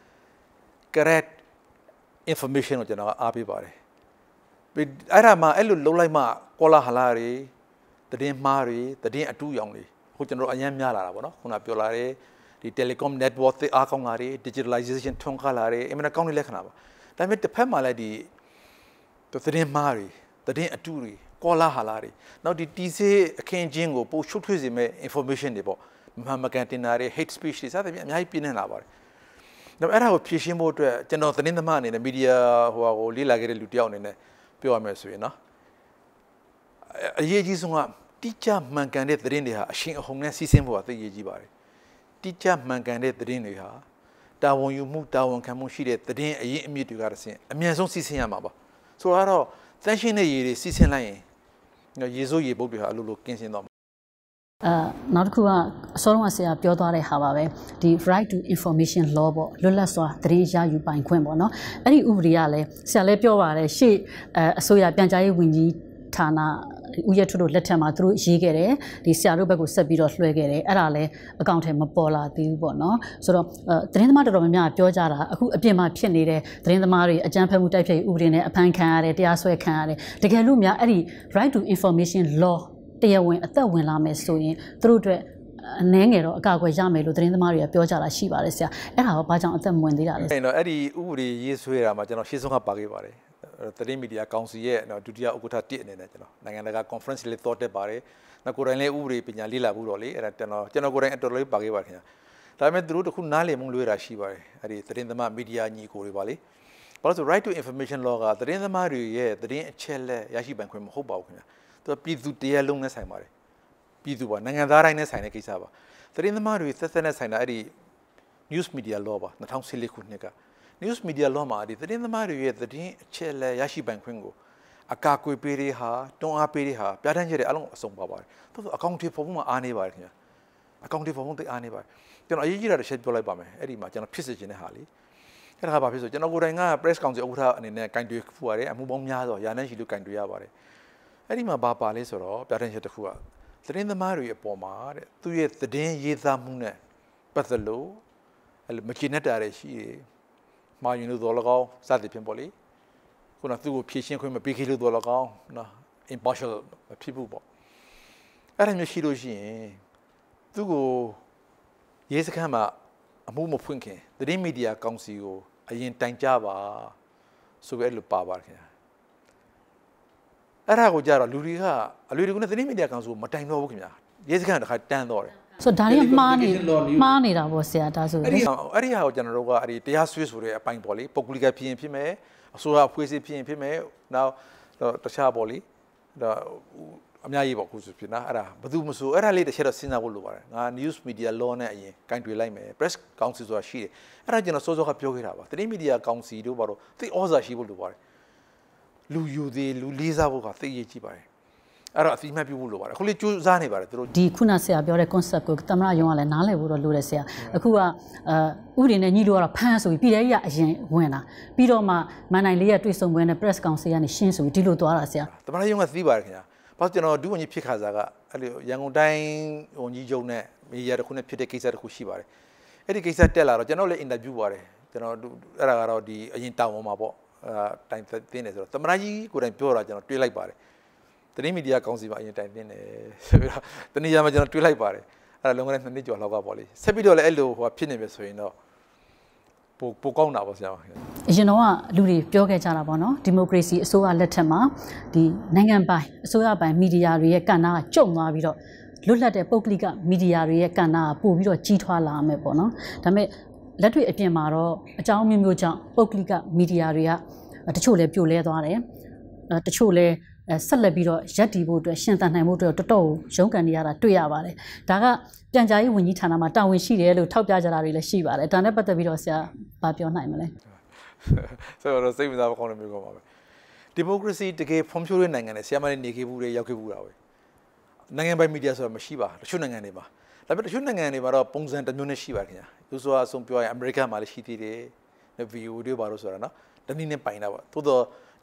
correct information ကိုကျွန်တော်အားပေးပါတယ်အဲ့ဒါမှအဲ့လိုလုံးလိုက်မှကောလာဟလာတွေသတင်းမှားတွေသတင်းအတူရောင်တွေဟိုကျွန်တော်အရင်များလာတာပေါ့နော်ခုနပြောလာတယ်ဒီ telecom network တွေအားကောင်းလာတယ် digitalization ထွန်းကားလာတယ်အမှန်ကောင်းတဲ့လက္ခဏာပါဒါပေမဲ့တစ်ဖက်မှာလည်းဒီသတင်းမှားတွေသတင်းအတူတွေကောလာဟလာတွေနောက်ဒီတီဆေးအခင်းချင်းကိုပို့ရှုပ်ထွေးစေမဲ့ information တွေပေါ့မမှန်ကန်တင်တာတွေ hate speech တွေစသဖြင့်အများကြီးပြင်းနေတာပါတယ်ဒါပေမဲ့အဲ့ဒါကိုဖြေရှင်းဖို့အတွက်ကျွန်တော်သတင်းသမားအနေနဲ့ media ဟိုဟာကိုလေ့လာခဲ့တဲ့လူတစ်ယောက်အနေနဲ့ပြောရမယ်ဆိုရင်နော်အရေးကြီးဆုံးကတိကျမှန်ကန်တဲ့သတင်းတွေဟာအရှင်အဟုန်နဲ့စီးဆင်းဖို့ကသိရကြီးပါတယ်တိကျမှန်ကန်တဲ့သတင်းတွေဟာတာဝန်ယူမှုတာဝန်ခံမှုရှိတဲ့သတင်းအရင်အမြစ်တွေကတည်းကအမြန်ဆုံးစီးဆင်းရမှာပါဆိုတော့တန်းရှင်းတဲ့ရေတွေစီးဆင်းလိုက်ရင်ရေစိုးရေပုတ်တွေဟာအလိုလိုကင်းရှင်းတော့အာနောက်တစ်ခုကအစောဆုံးကဆရာပြောသွားတဲ့ဟာပါပဲဒီ right to information law ပေါ့လွတ်လပ်စွာသတင်းရယူပိုင်ခွင့်ပေါ့နော်အဲ့ဒီဥပဒေကလည်းဆရာလည်းပြောပါတယ်ရှေ့အစိုးရပြန်ကြားရေးဝန်ကြီးဌာနဥယျာဉ်ထုတို့လက်ထက်မှာသူတို့ရေးခဲ့တယ်ဒီဆရာတို့ဘက်ကိုဆက်ပြီးတော့လွှဲခဲ့တယ်အဲ့ဒါလည်းအကောင့်ထဲမပေါ်လာသေးဘူးပေါ့နော်ဆိုတော့သတင်းသမားတော်တော်များများပြောကြတာအခုအပြင်မှာဖြစ်နေတဲ့သတင်းသမားတွေအကြမ်းဖက်မှုတိုက်ဖျက်ရေးဥပဒေနဲ့အဖမ်းခံရတယ်တရားစွဲခံရတယ်တကယ်လို့များအဲ့ဒီ right to information law တရားဝင်အသက်ဝင်လာမယ်ဆိုရင်သူတို့အတွက်အနှဲငယ်တော့အကာအကွယ်ရမယ်လို့သတင်းသမားတွေကပြောကြတာရှိပါတယ်ဆရာအဲ့ဒါကဘာကြောင့်အသက်မဝင်သေးတာလဲအဲ့တော့အဲ့ဒီဥပဒေရေးဆွဲတာမှာကျွန်တော်ရှေ့ဆုံးကပါခဲ့ပါတယ်သတင်းမီဒီယာကောင်စီရဲ့ဒုတိယဥက္ကဋ္ဌတစ်အနေနဲ့ကျွန်တော်နိုင်ငံတကာ conference လေးတော့တက်ပါတယ်နောက်ကိုယ်တိုင်လည်းဥပဒေပညာလေ့လာဘူးတော့လေအဲ့ဒါကျွန်တော်ကျွန်တော်ကိုယ်တိုင်အတော်လေးပါခဲ့ပါခင်ဗျာဒါပေမဲ့သူတို့တခုနားလည်မှုလွဲတာရှိပါတယ်အဲ့ဒီသတင်းသမားမီဒီယာညီကိုတွေပါလေဘာလို့ဆို right to information law ကသတင်းသမားတွေရဲ့သတင်းအချက်လက်ရရှိပိုင်ခွင့်မဟုတ်ပါဘူးခင်ဗျာသူကပြည်သူတရားလုံးနဲ့ဆိုင်ပါတယ်ပြည်သူပါနိုင်ငံသားတိုင်းနဲ့ဆိုင်တဲ့ကိစ္စပါသတင်းသမားတွေသက်သက်နဲ့ဆိုင်တာအဲ့ဒီ news media law ပါ၂၀၁၄ခုနှစ်ကnews media law မှာဒီသတင်းသမားတွေရဲ့သတင်းအချက်အလက်ရရှိပိုင်ခွင့်ကိုအကာအကွယ်ပေးတဲ့ဟာတွန်းအားပေးတဲ့ဟာပြဋ္ဌာန်းချက်တွေအလုံးအစုံပါပါတယ်သို့သောအကောင့်တွေပုံမှန်အားနေပါတယ်ခင်ဗျာအကောင့်တွေပုံမှန်သိအားနေပါတယ်ကျွန်တော်အရေးကြီးတာတစ်ချက်ပြောလိုက်ပါမယ်အဲ့ဒီမှာကျွန်တော်ဖြစ်စေချင်တဲ့ဟာလေးအဲ့ဒါကဘာဖြစ်ဆိုကျွန်တော်ကိုယ်တိုင်က press council ဥက္ကဋ္ဌအနေနဲ့ကင်တွယ်ဖူးရတယ်အမှုပေါင်းများစွာရာနဲ့ရှိလို့ကင်တွယ်ရပါတယ်အဲ့ဒီမှာဘာပါလဲဆိုတော့ပြဋ္ဌာန်းချက်တစ်ခုကသတင်းသမားတွေအပေါ်မှာတဲ့သူရဲ့သတင်းရေးသားမှုနဲ့ပတ်သက်လို့အဲ့လိုမကျေနပ်တာတွေရှိတယ်မာယူလို့တော့လကောင်းစသည်ဖြင့်ပေါ့လေခုနသူ့ကိုဖြည့်ရှင်းခွင့်မပေးခဲ့လို့တော့လကောင်းနော် impartial ဖြစ်ဖို့ပေါ့အဲ့ဒါမျိုးရှိလို့ရှိရင်သူ့ကိုရေးစခန်းမှာအမှုမဖွင့်ခင်သတင်းမီဒီယာကောင်စီကိုအရင်တိုင်ကြပါဆိုပြီးအဲ့လိုပါပါခင်ဗျာအဲ့ဒါကိုကြတော့လူတွေကအလူတွေကသတင်းမီဒီယာကောင်စီကိုမတိုင်တော့ဘူးခင်ဗျာရေးစခန်းတစ်ခါတန်းတော့တယ်ဆိုတော့ဒါတွေမှားနေမှားနေတာပေါ့ဆရာဒါဆိုအဲ့ဒီအဲ့ဒီဟာကိုကျွန်တော်တို့ကအဲ့ဒီတရားစွဲဆိုတဲ့အပိုင်းပေါ့လေပုဂ္ဂလိကဖြစ်ရင်ဖြစ်မယ်အစိုးရအဖွဲ့အစည်းဖြစ်ရင်ဖြစ်မယ်နောက်တခြားပေါ့လေဒါအများကြီးပေါ့ခုဆိုဖြစ်နော်အဲ့ဒါဘာလို့မဆိုအဲ့ဒါလေးတစ်ချက်တော့စဉ်းစားဖို့လိုပါတယ်ငါ news media law နဲ့အရင်ကင်တွယ်လိုက်မယ် press council ဆိုတာရှိတယ်အဲ့ဒါကျွန်တော်စောစောကပြောခဲ့တာပါသတင်းမီဒီယာကောင်စီတို့ဘာလို့သိဩဇာရှိဖို့လိုပါတယ်လူယူသေးလူလေးစားဖို့ကသိရကြည့်ပါတယ်အဲ့တော့အစီအမံပြုဖို့လိုပါတယ်အခုလေးကြိုးစားနေပါတယ်သူတို့ဒီခုနဆရာပြောတဲ့ concept ကိုသမရယုံကလည်းနားလည်ဖို့တော့လိုတယ်ဆရာအခုကအဲဥပဒေနဲ့ညီလို့ကတော့ဖမ်းဆိုပြီးပြည်ထောင်စုအရင်ဝင်လာပြီးတော့မှမန်နိုင်လေးရတွေ့ဆုံပွဲနဲ့ press council ကနေရှင်းဆိုပြီးဒီလိုသွားတာဆရာသမရယုံကသိပါတယ်ခင်ဗျာဘာလို့ကျွန်တော်ဒုဝန်ကြီးဖြစ်ခါစားကအဲ့လိုရန်ကုန်တိုင်းဝန်ကြီးချုပ်နဲ့မီဒီယာတစ်ခုနဲ့ဖြစ်တဲ့ကိစ္စတစ်ခုရှိပါတယ်အဲ့ဒီကိစ္စတက်လာတော့ကျွန်တော်လည်း interview ပါတယ်ကျွန်တော်အဲ့ဒါကတော့ဒီအရင်တောင်းဝင်မှာပေါ့အဲတိုင်တင်းနေဆိုတော့သမရကြီးကိုယ်တိုင်ပြောတာကျွန်တော်တွေးလိုက်ပါတယ်သတင်းမီဒီယာကောင်စီမှာအရင်တိုင်တင်းတယ်ဆိုပြီးတော့တနည်းအားဖြင့်ကျွန်တော်တွေးလိုက်ပါတယ်အဲ့ဒါလုံခဲ့တဲ့နှစ်နှစ်ကျော်လောက်ကပေါ့လေဆက်ပြီးတော့လည်းအဲ့လိုဟိုဖြစ်နေပြီဆိုရင်တော့ပိုပိုကောင်းတာပေါ့ဆရာအရင်တော့ကလူတွေပြောခဲ့ကြတာပေါ့နော်ဒီမိုကရေစီအစိုးရလက်ထက်မှာဒီနိုင်ငံပိုင်အစိုးရပိုင်မီဒီယာတွေရဲ့ကဏ္ဍကကျုံသွားပြီးတော့လွတ်လပ်တဲ့ပုဂ္ဂလိကမီဒီယာတွေရဲ့ကဏ္ဍကပို့ပြီးတော့ကြီးထွားလာမယ်ပေါ့နော်ဒါပေမဲ့လက်တွေ့အပြင်မှာတော့အကြောင်းမျိုးမျိုးကြောင့်ပုဂ္ဂလိကမီဒီယာတွေကတချို့လည်းပြိုလဲသွားတယ်တချို့လည်းဆက်လက်ပြီးတော့ရက်တီဖို့အတွက်ရှင်သန်နိုင်ဖို့အတွက်တော်တော်ရုန်းကန်နေရတာတွေ့ရပါတယ်ဒါကပြန်ကြားရေးဝန်ကြီးဌာနမှာတာဝန်ရှိတယ်လို့ထောက်ပြကြတာတွေလည်းရှိပါတယ်ဒါနဲ့ပတ်သက်ပြီးတော့ဆရာဘာပြောနိုင်မလဲဆိုတော့စိတ်ဝင်စားဖို့ကောင်းတယ်မျိုးကောင်းပါပဲဒီမိုကရေစီတကယ်ဖွံ့ဖြိုးတဲ့နိုင်ငံနဲ့ဆရာမတွေနေခဲ့ဘူးတွေရောက်ခဲ့ဘူးတာပဲနိုင်ငံပိုင်မီဒီယာဆိုတာမရှိပါတချို့နိုင်ငံတွေမှာဒါပေမဲ့တချို့နိုင်ငံတွေမှာတော့ပုံစံတစ်မျိုးနဲ့ရှိပါခင်ဗျာသူဆိုအဆုံးပြောရင်အမေရိကန်မှာလည်းရှိသေးတယ်ဗီဒီယိုတွေပါလို့ဆိုတာနော်တနည်းနဲ့ပိုင်တာပေါ့သို့တော့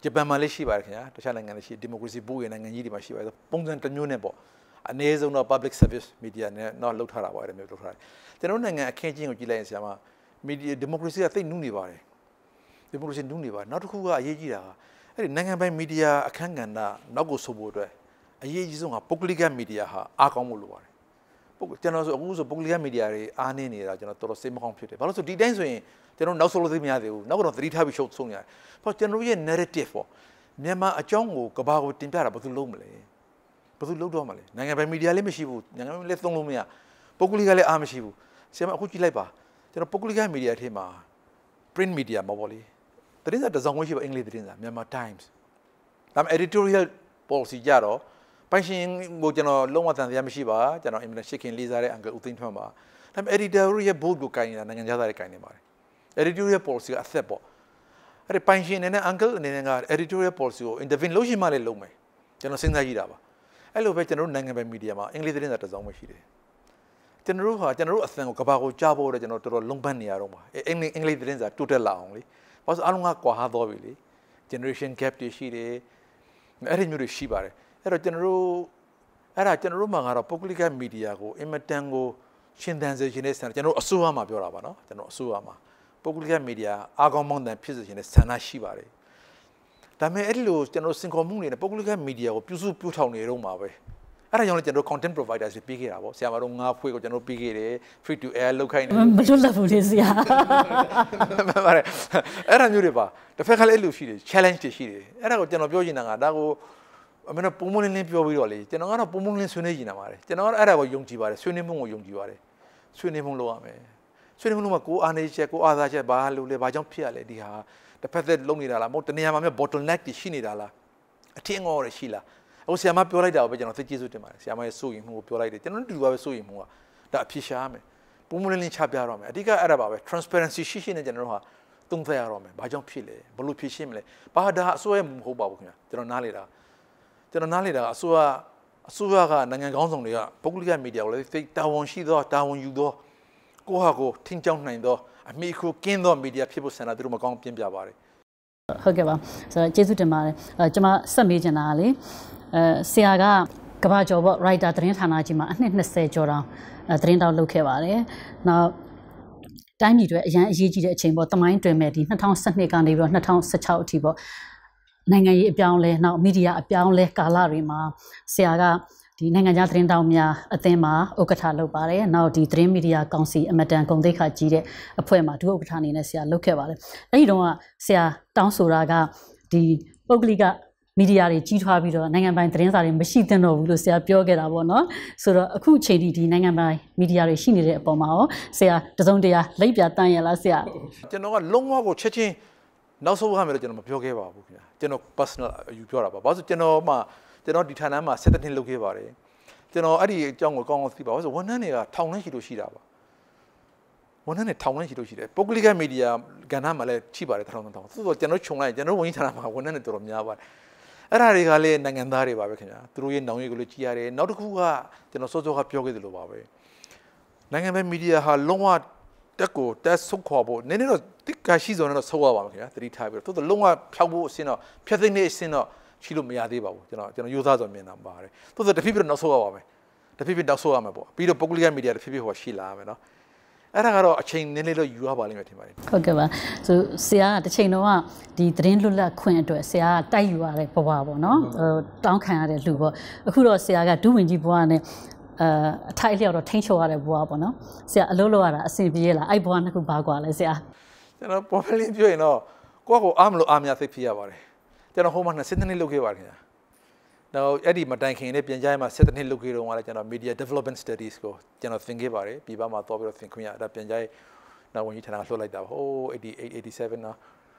Japan မှာလည်းရှိပါတယ်ခင်ဗျာတခြားနိုင်ငံတွေရှိဒီမိုကရေစီပို့ရနိုင်ငံကြီးတွေမှာရှိပါတယ်ပုံစံတစ်မျိုးနဲ့ပေါ့အနည်းဆုံးတော့ public service media နဲ့တော့လှုပ်ထားတာပေါ့အဲ့ဒါမျိုးလှုပ်ထားတယ်ကျွန်တော်နိုင်ငံအခင်းချင်းကိုကြည့်လိုက်ရင်ဆရာမ media democracy ကသိပ်နူးနေပါတယ် democracy နူးနေပါတယ်နောက်တစ်ခုကအရေးကြီးတာကအဲ့ဒီနိုင်ငံပိုင် media အခမ်းကဏ္ဍနောက်ကိုဆိုဖို့အတွက်အရေးကြီးဆုံးက public media ဟာအားကောင်းမှုလိုပါတယ်ကျွန်တော်ဆိုအခုဆို public media တွေအားနေနေတာကျွန်တော်တော်တော်စိတ်မကောင်းဖြစ်တယ်ဘာလို့ဆိုဒီတိုင်းဆိုရင်ကျွန်တော်နောက်ဆုံးလို့သိမရသေးဘူးနောက်ကတော့သတိထားပြီးရှုပ်ဆုံးရတယ်ဘာလို့ကျွန်တော်ရဲ့ narrative ပေါ့မြန်မာအကြောင်းကိုကဘာကိုတင်ပြတာဘာလို့လုံးမလဲဘာလို့လုံးတော့မလဲနိုင်ငံပိုင် media လည်းမရှိဘူးနိုင်ငံပိုင်လည်းသုံးလို့မရ public ကလည်းအားမရှိဘူးဆရာမအခုကြည့်လိုက်ပါကျွန်တော် public media ထဲမှာ print media မဟုတ်လေသတင်းစာတစ်စောင်ဝင်ရှိပါအင်္ဂလိပ်သတင်းစာမြန်မာ Times ဒါပေမဲ့ editorial policy ကြတော့ပိုင်ရှင်ကိုကျွန်တော်လုံးဝတန်တရားမရှိပါကျွန်တော်အင်မတန်ရှစ်ခင်လေးစားတဲ့အန်ကယ်ဦးသိန်းထွန်းပါဒါပေမဲ့ editorial board ကိုကိုင်နေတာနိုင်ငံသားတွေကိုင်နေပါတယ် editorial policy ကအသက်ပေါ့အဲ့ဒီပိုင်ရှင်အနေနဲ့အန်ကယ်အနေနဲ့က editorial policy ကို intervene လုပ်ရှင်မှလည်းလုပ်မယ်ကျွန်တော်စဉ်းစားကြည့်တာပါအဲ့လိုပဲကျွန်တော်တို့နိုင်ငံပိုင် media မှာအင်္ဂလိပ်သတင်းစာတစ်စောင်ပဲရှိတယ်ကျွန်တော်တို့ဟာကျွန်တော်တို့အသံကိုကဘာကိုကြားဖို့တော့ကျွန်တော်တော်တော်လုံးပန်းနေရတော့မှာအင်္ဂလိပ်အင်္ဂလိပ်သတင်းစာတိုးတက်လာအောင်လေဘာလို့အားလုံးကကွာဟသွားပြီလေ generation gap တွေရှိတယ်အဲ့ဒီမျိုးတွေရှိပါတယ်အဲ့တော့ကျွန်တော်တို့အဲ့ဒါကျွန်တော်တို့မှာကတော့ public media ကိုအင်မတန်ကိုရှင်းသန်စေခြင်းနဲ့ဆန္ဒကျွန်တော်အစိုးရမှာပြောတာပါနော်ကျွန်တော်အစိုးရမှာ public media အားကောင်းမောင်းတန်ဖြစ်စေခြင်းနဲ့ဆန္ဒရှိပါတယ်ဒါပေမဲ့အဲ့ဒီလိုကျွန်တော်စင်ခေါ်မှုတွေနဲ့ public media ကိုပြုစုပြုထောင်နေတော့မှာပဲအဲ့ဒါကြောင့်လည်းကျွန်တော် content providers တွေပြီးခဲ့တာပေါ့ဆရာမတို့ငါးဖွဲ့ကိုကျွန်တော်ပြီးခဲ့တယ် free to air လောက်ခိုင်းနေမလွတ်လပ်ဘူးလေဆရာပါတယ်အဲ့ဒါမျိုးတွေပါတစ်ဖက်ကလည်းအဲ့လိုရှိတယ် challenge တွေရှိတယ်အဲ့ဒါကိုကျွန်တော်ပြောချင်တာကဒါကိုအမေတို့ပုံမလင်းလင်းပြောပြီးတော့လေကျွန်တော်ကတော့ပုံမလင်းဆွေးနွေးနေတာပါတယ်ကျွန်တော်ကတော့အဲ့ဒါကိုယုံကြည်ပါတယ်ဆွေးနွေးမှုကိုယုံကြည်ပါတယ်ဆွေးနွေးမှုလုပ်ရမယ်ဆွေးနွေးမှုလုပ်မှာကိုအားနေချက်ကိုအားသားချက်ဘာလို့လဲဘာကြောင့်ဖြစ်ရလဲဒီဟာတစ်ဖက်သက်လုံးနေတာလားမဟုတ်တနေရာမှာမြ bottleneck တွေရှိနေတာလားအထင်ငေါ်ရရှိလားအခုဆရာမပြောလိုက်တာကိုပဲကျွန်တော်သိကျေးဇူးတင်ပါတယ်ဆရာမရဲ့စိုးရိမ်မှုကိုပြောလိုက်တယ်ကျွန်တော်တူတူပဲစိုးရိမ်မှုကဒါအဖြစ်ရှားမယ်ပုံမလင်းလင်းချပြရမယ်အဓိကအဲ့ဒါပါပဲ transparency ရှိရှိနဲ့ကျွန်တော်တို့ဟာသုံးသပ်ရတော့မယ်ဘာကြောင့်ဖြစ်လဲဘလို့ဖြစ်ရှင်းမလဲဘာဒါအစိုးရမဟုတ်ပါဘူးခင်ဗျာကျွန်တော်နားလေတာကျွန်တော်နားလေတာအစိုးရအစိုးရကနိုင်ငံကောင်းဆောင်တွေကပုဂ္ဂလိကမီဒီယာကိုလည်းသိတာဝန်ရှိသောတာဝန်ယူသောကိုဟာကိုထင်းကြောင်းနိုင်သောအမိခုကင်းသောမီဒီယာဖြစ်ဖို့ဆန္ဒသူတို့မကောင်းပြင်းပြပါတယ်ဟုတ်ကဲ့ပါဆိုတော့ကျေးဇူးတင်ပါတယ်အဲကျွန်မဆက်မေးချင်တာကလေအဲဆရာကကဘာကျော်ပေါ့ writer သတင်းဌာနကြီးမှာအနှစ်နှစ်ဆယ်ကျော်တောင်သတင်းတောက်လုပ်ခဲ့ပါတယ်နောက်တိုင်းပြည်တွေအရန်အရေးကြီးတဲ့အချိန်ပေါ့တမိုင်းတွင်မဲ့ဒီ၂၀၁၂ကနေပြီးတော့၂၀၁၆အထိပေါ့နိုင်ငံရေးအပြောင်းလဲနောက်မီဒီယာအပြောင်းလဲကာလတွေမှာဆရာကဒီနိုင်ငံခြားသတင်းတောက်များအသင်းမှာဥက္ကဋ္ဌလုပ်ပါတယ်နောက်ဒီသတင်းမီဒီယာကောင်စီအမတန်ဂုဏ်သိက္ခာကြီးတဲ့အဖွဲ့မှာဒုဥက္ကဋ္ဌအနေနဲ့ဆရာလုပ်ခဲ့ပါတယ်အဲ့ဒီတော့ကဆရာတောင်းဆိုတာကဒီပုဂ္ဂလိကမီဒီယာတွေကြီးထွားပြီးတော့နိုင်ငံပိုင်သတင်းစာတွေမရှိသင့်တော့ဘူးလို့ဆရာပြောခဲ့တာပေါ့နော်ဆိုတော့အခုအချိန်ထိဒီနိုင်ငံပိုင်မီဒီယာတွေရှိနေတဲ့အပေါ်မှာရောဆရာတစုံတရာလိပ်ပြတန်းရလားဆရာကျွန်တော်ကလုံးဝကိုချက်ချင်းနောက်ဆုံးရမယ်လို့ကျွန်တော်မပြောခဲ့ပါဘူးခင်ဗျာကျွန်တော် personal ယူပြောတာပါဘာလို့ကျွန်တော်မှကျွန်တော်ဒီဌာနမှာ၁၇နှစ်လုပ်ခဲ့ပါတယ်ကျွန်တော်အဲ့ဒီအကြောင်းကိုကောင်းကောင်းသိပါဘာလို့ဝန်ထမ်းတွေကထောင်နှန်းရှိလို့ရှိတာပါဝန်ထမ်းတွေထောင်နှန်းရှိလို့ရှိတယ်ပုဂ္ဂလိကမီဒီယာကဏ္ဍမှာလည်းရှိပါတယ်ထောင်နှန်းထောင်သို့တော့ကျွန်တော်ခြုံလိုက်ကျွန်တော်ဝန်ကြီးဌာနမှာဝန်ထမ်းတွေတော်တော်များပါတယ်အဲ့ဒါတွေကလည်းနိုင်ငံသားတွေပါပဲခင်ဗျာသူတို့ရဲ့နောင်ရွေးကိုလည်းကြည်ရတယ်နောက်တစ်ခုကကျွန်တော်စောစောကပြောခဲ့သလိုပါပဲနိုင်ငံပဲမီဒီယာဟာလုံးဝတက်ကိုတက်ဆုတ်ခေါ်ဖို့နည်းနည်းတော့တိကရှိစုံတော့ဆုတ်ရပါမယ်ခင်ဗျာသတိထားပြီးတော့သို့တော့လုံးဝဖြောက်ဖို့အစင်းတော့ဖြတ်သိမ်းနေအစင်းတော့ရှိလို့မရသေးပါဘူးကျွန်တော်ကျွန်တော်ယူသားဆိုမြင်တာပါတယ်သို့တော့တဖြည်းဖြည်းနောက်ဆုတ်ရပါမယ်တဖြည်းဖြည်းနောက်ဆုတ်ရမှာပေါ့ပြီးတော့ပုဂ္ဂလိကမီဒီယာတဖြည်းဖြည်းဟောရှိလာမယ်နော်အဲ့ဒါကတော့အချိန်နည်းနည်းတော့ယူရပါလိမ့်မယ်ထင်ပါတယ်ဟုတ်ကဲ့ပါဆိုဆရာကတစ်ချိန်တော့ဒီသတင်းလွတ်လပ်ခွင့်အတွက်ဆရာကတိုက်ယူရတဲ့ဘဝပေါ့နော်ဟိုတောင်းခံရတဲ့လူပေါ့အခုတော့ဆရာကဒုဝန်ကြီးဘဝနဲ့အဲအထိုက်အလျောက်တော့ထိန်းချုပ်ရတဲ့ဘဝပေါ့နော်ဆရာအလုပ်လုပ်ရတာအဆင်ပြေလားအဲ့ဘဝနှစ်ခုဘာကွာလဲဆရာကျွန်တော်ပေါ်ပလင်းပြောရင်တော့ကိုယ့်ကိုအားမလို့အားမရသိဖြစ်ရပါတယ်ကျွန်တော်ဟိုမှာ၂၀နှစ်လုပ်ခဲ့ပါတယ်ခင်ဗျာနောက်အဲ့ဒီမတိုင်ခင်နဲ့ပြန်ကြားမှာ၁၇နှစ်လုပ်ခဲ့တော့ကလည်းကျွန်တော် media development studies ကိုကျွန်တော်သင်ခဲ့ပါတယ်ပြည်ပမှာသွားပြီးတော့သင်ခွင့်ရတာပြန်ကြားနောက်ဝန်ကြီးဌာနလှုပ်လိုက်တာဟိုeighty-eight eighty-sevenနော်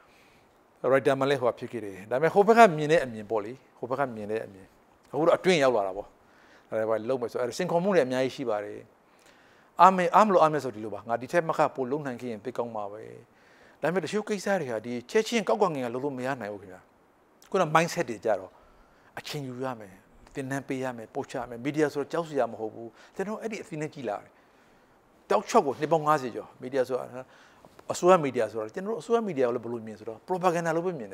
writer မလဲဟိုဖြစ်ခဲ့တယ်ဒါပေမဲ့ဟိုဘက်ကမြင်တဲ့အမြင်ပေါ့လေဟိုဘက်ကမြင်တဲ့အမြင်အခုတော့အတွင်းရောက်လာတာပေါ့အဲ့ဒါပဲလုံးမယ်ဆိုအဲ့စင်ခေါ်မှုတွေအများကြီးရှိပါတယ်အားမေအားမလို့အားမေဆိုဒီလိုပါငါဒီထက်မကပိုလုံးနိုင်ခဲ့ရင်သိကောင်းမှာပဲဒါပေမဲ့တချို့ကိစ္စတွေဟာဒီချက်ချင်းကောက်ကွက်ငင်ကလုံးလို့မရနိုင်ဘူးခင်ဗျာခုန mindset တွေကြတော့အချင်းယူရမယ်သင်တန်းပေးရမယ်ပို့ချရမယ်မီဒီယာဆိုတော့ကြောက်စရာမဟုတ်ဘူးကျွန်တော်အဲ့ဒီအစီအနဲ့ကြည်လာတယ်တောက်ချော့ကိုနှစ်ပေါင်း၅၀ကျော်မီဒီယာဆိုတာအစိုးရမီဒီယာဆိုတော့ကျွန်တော်အစိုးရမီဒီယာကိုလည်းဘယ်လိုမြင်ဆိုတော့ propaganda လို့ပဲမြင်တယ်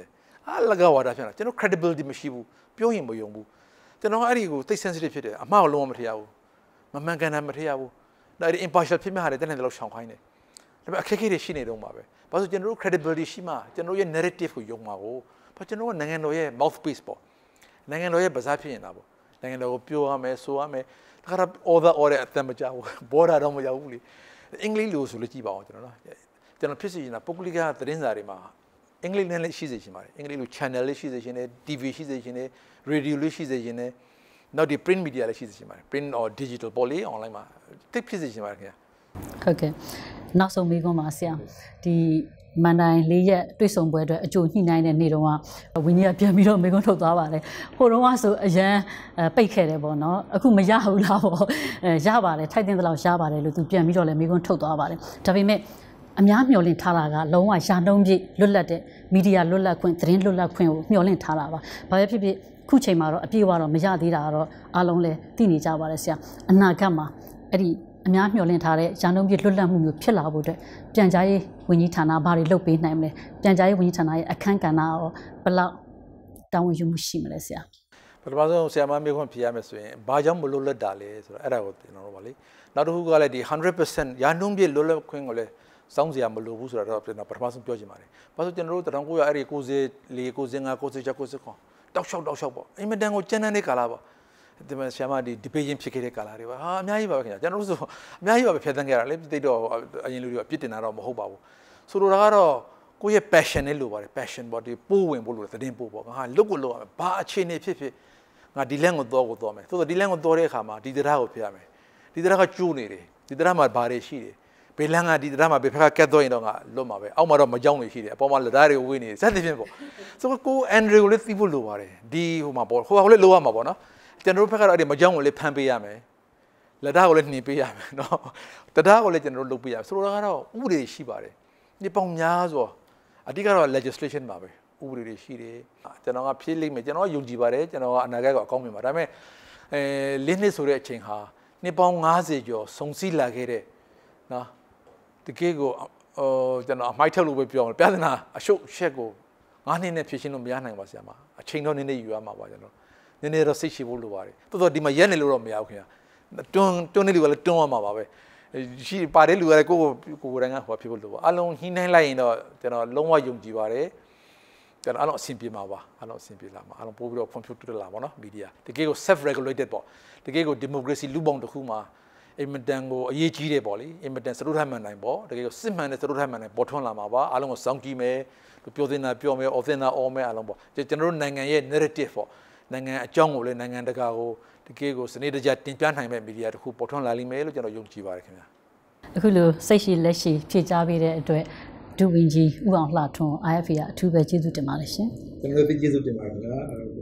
အားလကားဝါဒဖြစ်တာကျွန်တော် credibility မရှိဘူးပြောရင်မယုံဘူးကျွန်တော်အဲ့ဒီကိုသိ sensitive ဖြစ်တယ်အမှားကိုလုံးဝမထရဘူးမမှန်ကန်တာမထရဘူးဒါအဲ့ဒီ impartial ဖြစ်မှဟာတယ်တဲ့နဲ့တော့ရှောင်ခိုင်းတယ်ဒါပေမဲ့အခက်အခဲတွေရှိနေတော့မှာပဲဘာလို့ကျွန်တော်တို့ credibility ရှိမှကျွန်တော်ရဲ့ narrative ကိုယုံမှာကိုဘာကျွန်တော်ကနိုင်ငံတော်ရဲ့ mouthpiece ပေါ့နိုင်ငံတော်ရဲ့ဗစားဖြစ်နေတာပေါ့နိုင်ငံတော်ကိုပြောရမယ်ဆိုရမယ်ဒါကတော့ order order အတမကြောက်ဘူး border တော့မရောက်ဘူးလေအင်္ဂလိပ်လိုဆိုလို့ကြည့်ပါအောင်ကျွန်တော်နော်ကျွန်တော်ဖြစ်စီနေတာပုဂ္ဂလိကသတင်းစာတွေမှာအင်္ဂလိပ်နဲ့လည်းရှိစေချင်ပါတယ်အင်္ဂလိပ်လို channel လေးရှိစေချင်တယ် T V ရှိစေချင်တယ် radio လေးရှိစေချင်တယ်နောက်ဒီ print media လည်းရှိစေချင်ပါတယ် print or digital ပေါ်လေး online မှာတိတ်ဖြစ်စေချင်ပါတယ်ခင်ဗျာဟုတ်ကဲ့နောက်ဆုံးမိကုန်းပါဆရာဒီမန်တိုင်းလေးရက်တွေ့ဆုံပွဲအတွက်အကျိုးညှိနှိုင်းတဲ့နေ့တုန်းကဝင်းကြီးကပြန်ပြီးတော့မိကုန်းထုတ်သွားပါတယ်ဟိုတုန်းကဆိုအရန်ပိတ်ခဲ့တယ်ပေါ့နော်အခုမရဘူးလားပေါ့အဲရပါတယ်ထိုက်တင်သလောက်ရပါတယ်လို့သူပြန်ပြီးတော့လည်းမိကုန်းထုတ်သွားပါတယ်ဒါပေမဲ့အများမျှော်လင့်ထားတာကလုံးဝရှာနှုံးပြည့်လွတ်လပ်တဲ့မီဒီယာလွတ်လပ်ခွင့်သတင်းလွတ်လပ်ခွင့်ကိုမျှော်လင့်ထားတာပါဘာပဲဖြစ်ဖြစ်ခုချိန်မှာတော့အပြည့်အဝတော့မရသေးတာတော့အားလုံးလည်းသိနေကြပါတယ်ဆရာအနာဂတ်မှာအဲ့ဒီအများမျှော်လင့်ထားတဲ့ရှာနှုံးပြည့်လွတ်လပ်မှုမျိုးဖြစ်လာဖို့အတွက်ပြန်ကြားရေးဝန်ကြီးဌာနဘာတွေလုပ်ပေးနိုင်မလဲပြန်ကြားရေးဝန်ကြီးဌာနရဲ့အခန်းကဏ္ဍရောဘယ်လောက်တာဝန်ယူမှုရှိမလဲဆရာပထမဆုံးဆရာမမေခွန်းဖြေရမယ်ဆိုရင်ဘာကြောင့်မလွတ်လပ်တာလဲဆိုတော့အဲ့ဒါကိုကျွန်တော်တို့ပါလေနောက်တစ်ခုကလည်းဒီ one hundred percent ရာနှုန်းပြည့်လွတ်လပ်ခွင့်ကိုလည်းစောင့်စရာမလိုဘူးဆိုတော့ကျွန်တော်ပထမဆုံးပြောချင်ပါတယ်ဘာလို့ကျွန်တော်တို့တထောင်ကိုရအဲ့ဒီ၉၄ ၉၅ ၉၆ ၉၇တောက်လျှောက်တောက်လျှောက်ပေါ့အင်မတန်ကိုကျန်းတဲ့ကာလပေါ့ဒီမှာဆရာမဒီဒီပေချင်းဖြစ်ခဲ့တဲ့ကာလတွေပါဟာအများကြီးပါပဲခင်ဗျာကျွန်တော်တို့ဆိုအများကြီးပါပဲဖြတ်သန်းခဲ့ရတာလေတိတ်တော့အရင်လူတွေကပြစ်တင်တာတော့မဟုတ်ပါဘူးဆိုလိုတာကတော့ကိုယ့်ရဲ့ passion နဲ့လိုပါတယ် passion ပေါ့ဒီပိုးဝင်ဖို့လိုတယ်သတင်းပို့ပေါ့ငါလုတ်ကိုလုတ်ရမယ်ဘာအခြေအနေဖြစ်ဖြစ်ငါဒီလမ်းကိုတော့ကိုတော့မယ်ဆိုတော့ဒီလမ်းကိုတော့တဲ့အခါမှာဒီတရားကိုဖျက်ရမယ်ဒီတရားကကျိုးနေတယ်ဒီတရားမှာဘာတွေရှိတယ်ဘေးလန်းကဒီတရားမှာဘေးဖက်ကကတ်တော့ရင်တော့ငါလွတ်မှာပဲအောက်မှာတော့မကြောက်နေရှိတယ်အပေါ်မှာလက်သားတွေဝေးနေတယ်စသဖြင့်ပေါ့ဆိုတော့ကို Andrew ကိုလည်းသိဖို့လိုပါတယ်ဒီဟိုမှာပေါ့ဟိုကလည်းလိုရမှာပေါ့နော်ကျွန်တော်တို့ဘက်ကတော့အဲ့ဒီမကြောက်ကိုလည်းဖမ်းပေးရမယ်လက်သားကိုလည်းနှင်ပေးရမယ်နော်တရားကိုလည်းကျွန်တော်တို့လုပ်ပေးရဆိုတော့ကတော့ဥပဒေရှိပါတယ်ဒီပေါင်များဆိုအတိကတော့ legislation ပါပဲဥပဒေတွေရှိတယ်ကျွန်တော်ကဖြည့်လိမ့်မယ်ကျွန်တော်ကယုံကြည်ပါတယ်ကျွန်တော်ကအနာဂတ်ကိုအကောင်းမြင်ပါဒါပေမဲ့အဲလေးနှစ်ဆိုတဲ့အချိန်ဟာနှစ်ပေါင်း၅၀ကျော်စုံစည်းလာခဲ့တဲ့နော်တကယ်ကိုဟိုကျွန်တော်အမိုက်ထုတ်လို့ပဲပြောအောင်ပြဿနာအရှုပ်ရှက်ကိုငါးနှစ်နဲ့ဖြည့်ရှင်းလို့မရနိုင်ပါဆရာမအချိန်တော့နည်းနည်းယူရမှာပါကျွန်တော်နည်းနည်းတော့စိတ်ရှိဖို့လိုပါတယ်တော်တော်ဒီမှာရက်နေလို့တော့မရဘူးခင်ဗျာတွန်းတွန်းနေလူကလည်းတွန်းရမှာပါပဲရှိပါတဲ့လူကလည်းကိုကိုကိုကိုယ်တိုင်ကဟိုဖြစ်ဖို့လိုပါအလုံးဟင်းနှိုင်းလိုက်ရင်တော့ကျွန်တော်လုံးဝယုံကြည်ပါတယ်ကျွန်တော်အလုံးအဆင်ပြေမှာပါအလုံးအဆင်ပြေလာမှာအလုံးပို့ပြီးတော့ computer တက်လာပါတော့မီဒီယာတကယ်ကို self regulated ပေါ့တကယ်ကို democracy လူပေါင်းတစ်ခုမှာအင်မတန်ကိုအရေးကြီးတယ်ပေါ့လေအင်မတန်စရုပ်ထမှန်နိုင်ပေါ့တကယ်ကိုစစ်မှန်တဲ့စရုပ်ထမှန်နိုင်ပေါ်ထွန်းလာမှာပါအလုံးကိုစောင့်ကြည့်မယ်ပြောတင်တာပြောမယ်အော်တင်တာအော်မယ်အလုံးပေါ့ကျွန်တော်တို့နိုင်ငံရဲ့ narrative ပေါ့နိုင်ငံအကြောင်းကိုလည်းနိုင်ငံတကာကိုတကယ်ကိုစနစ်တကျတင်ပြနိုင်မဲ့မီဒီယာတစ်ခုပေါ်ထွန်းလာလိမ့်မယ်လို့ကျွန်တော်ယုံကြည်ပါတယ်ခင်ဗျာအခုလိုစိတ်ရှိလက်ရှိဖြည့်ချပေးတဲ့အတွက်ဒုဝန်ကြီးဦးအောင်လှထွန်း I F A ကအထူးပဲကျေးဇူးတင်ပါတယ်ရှင်ကျွန်တော်တို့ကျေးဇူးတင်ပါတယ်ခင်ဗျာ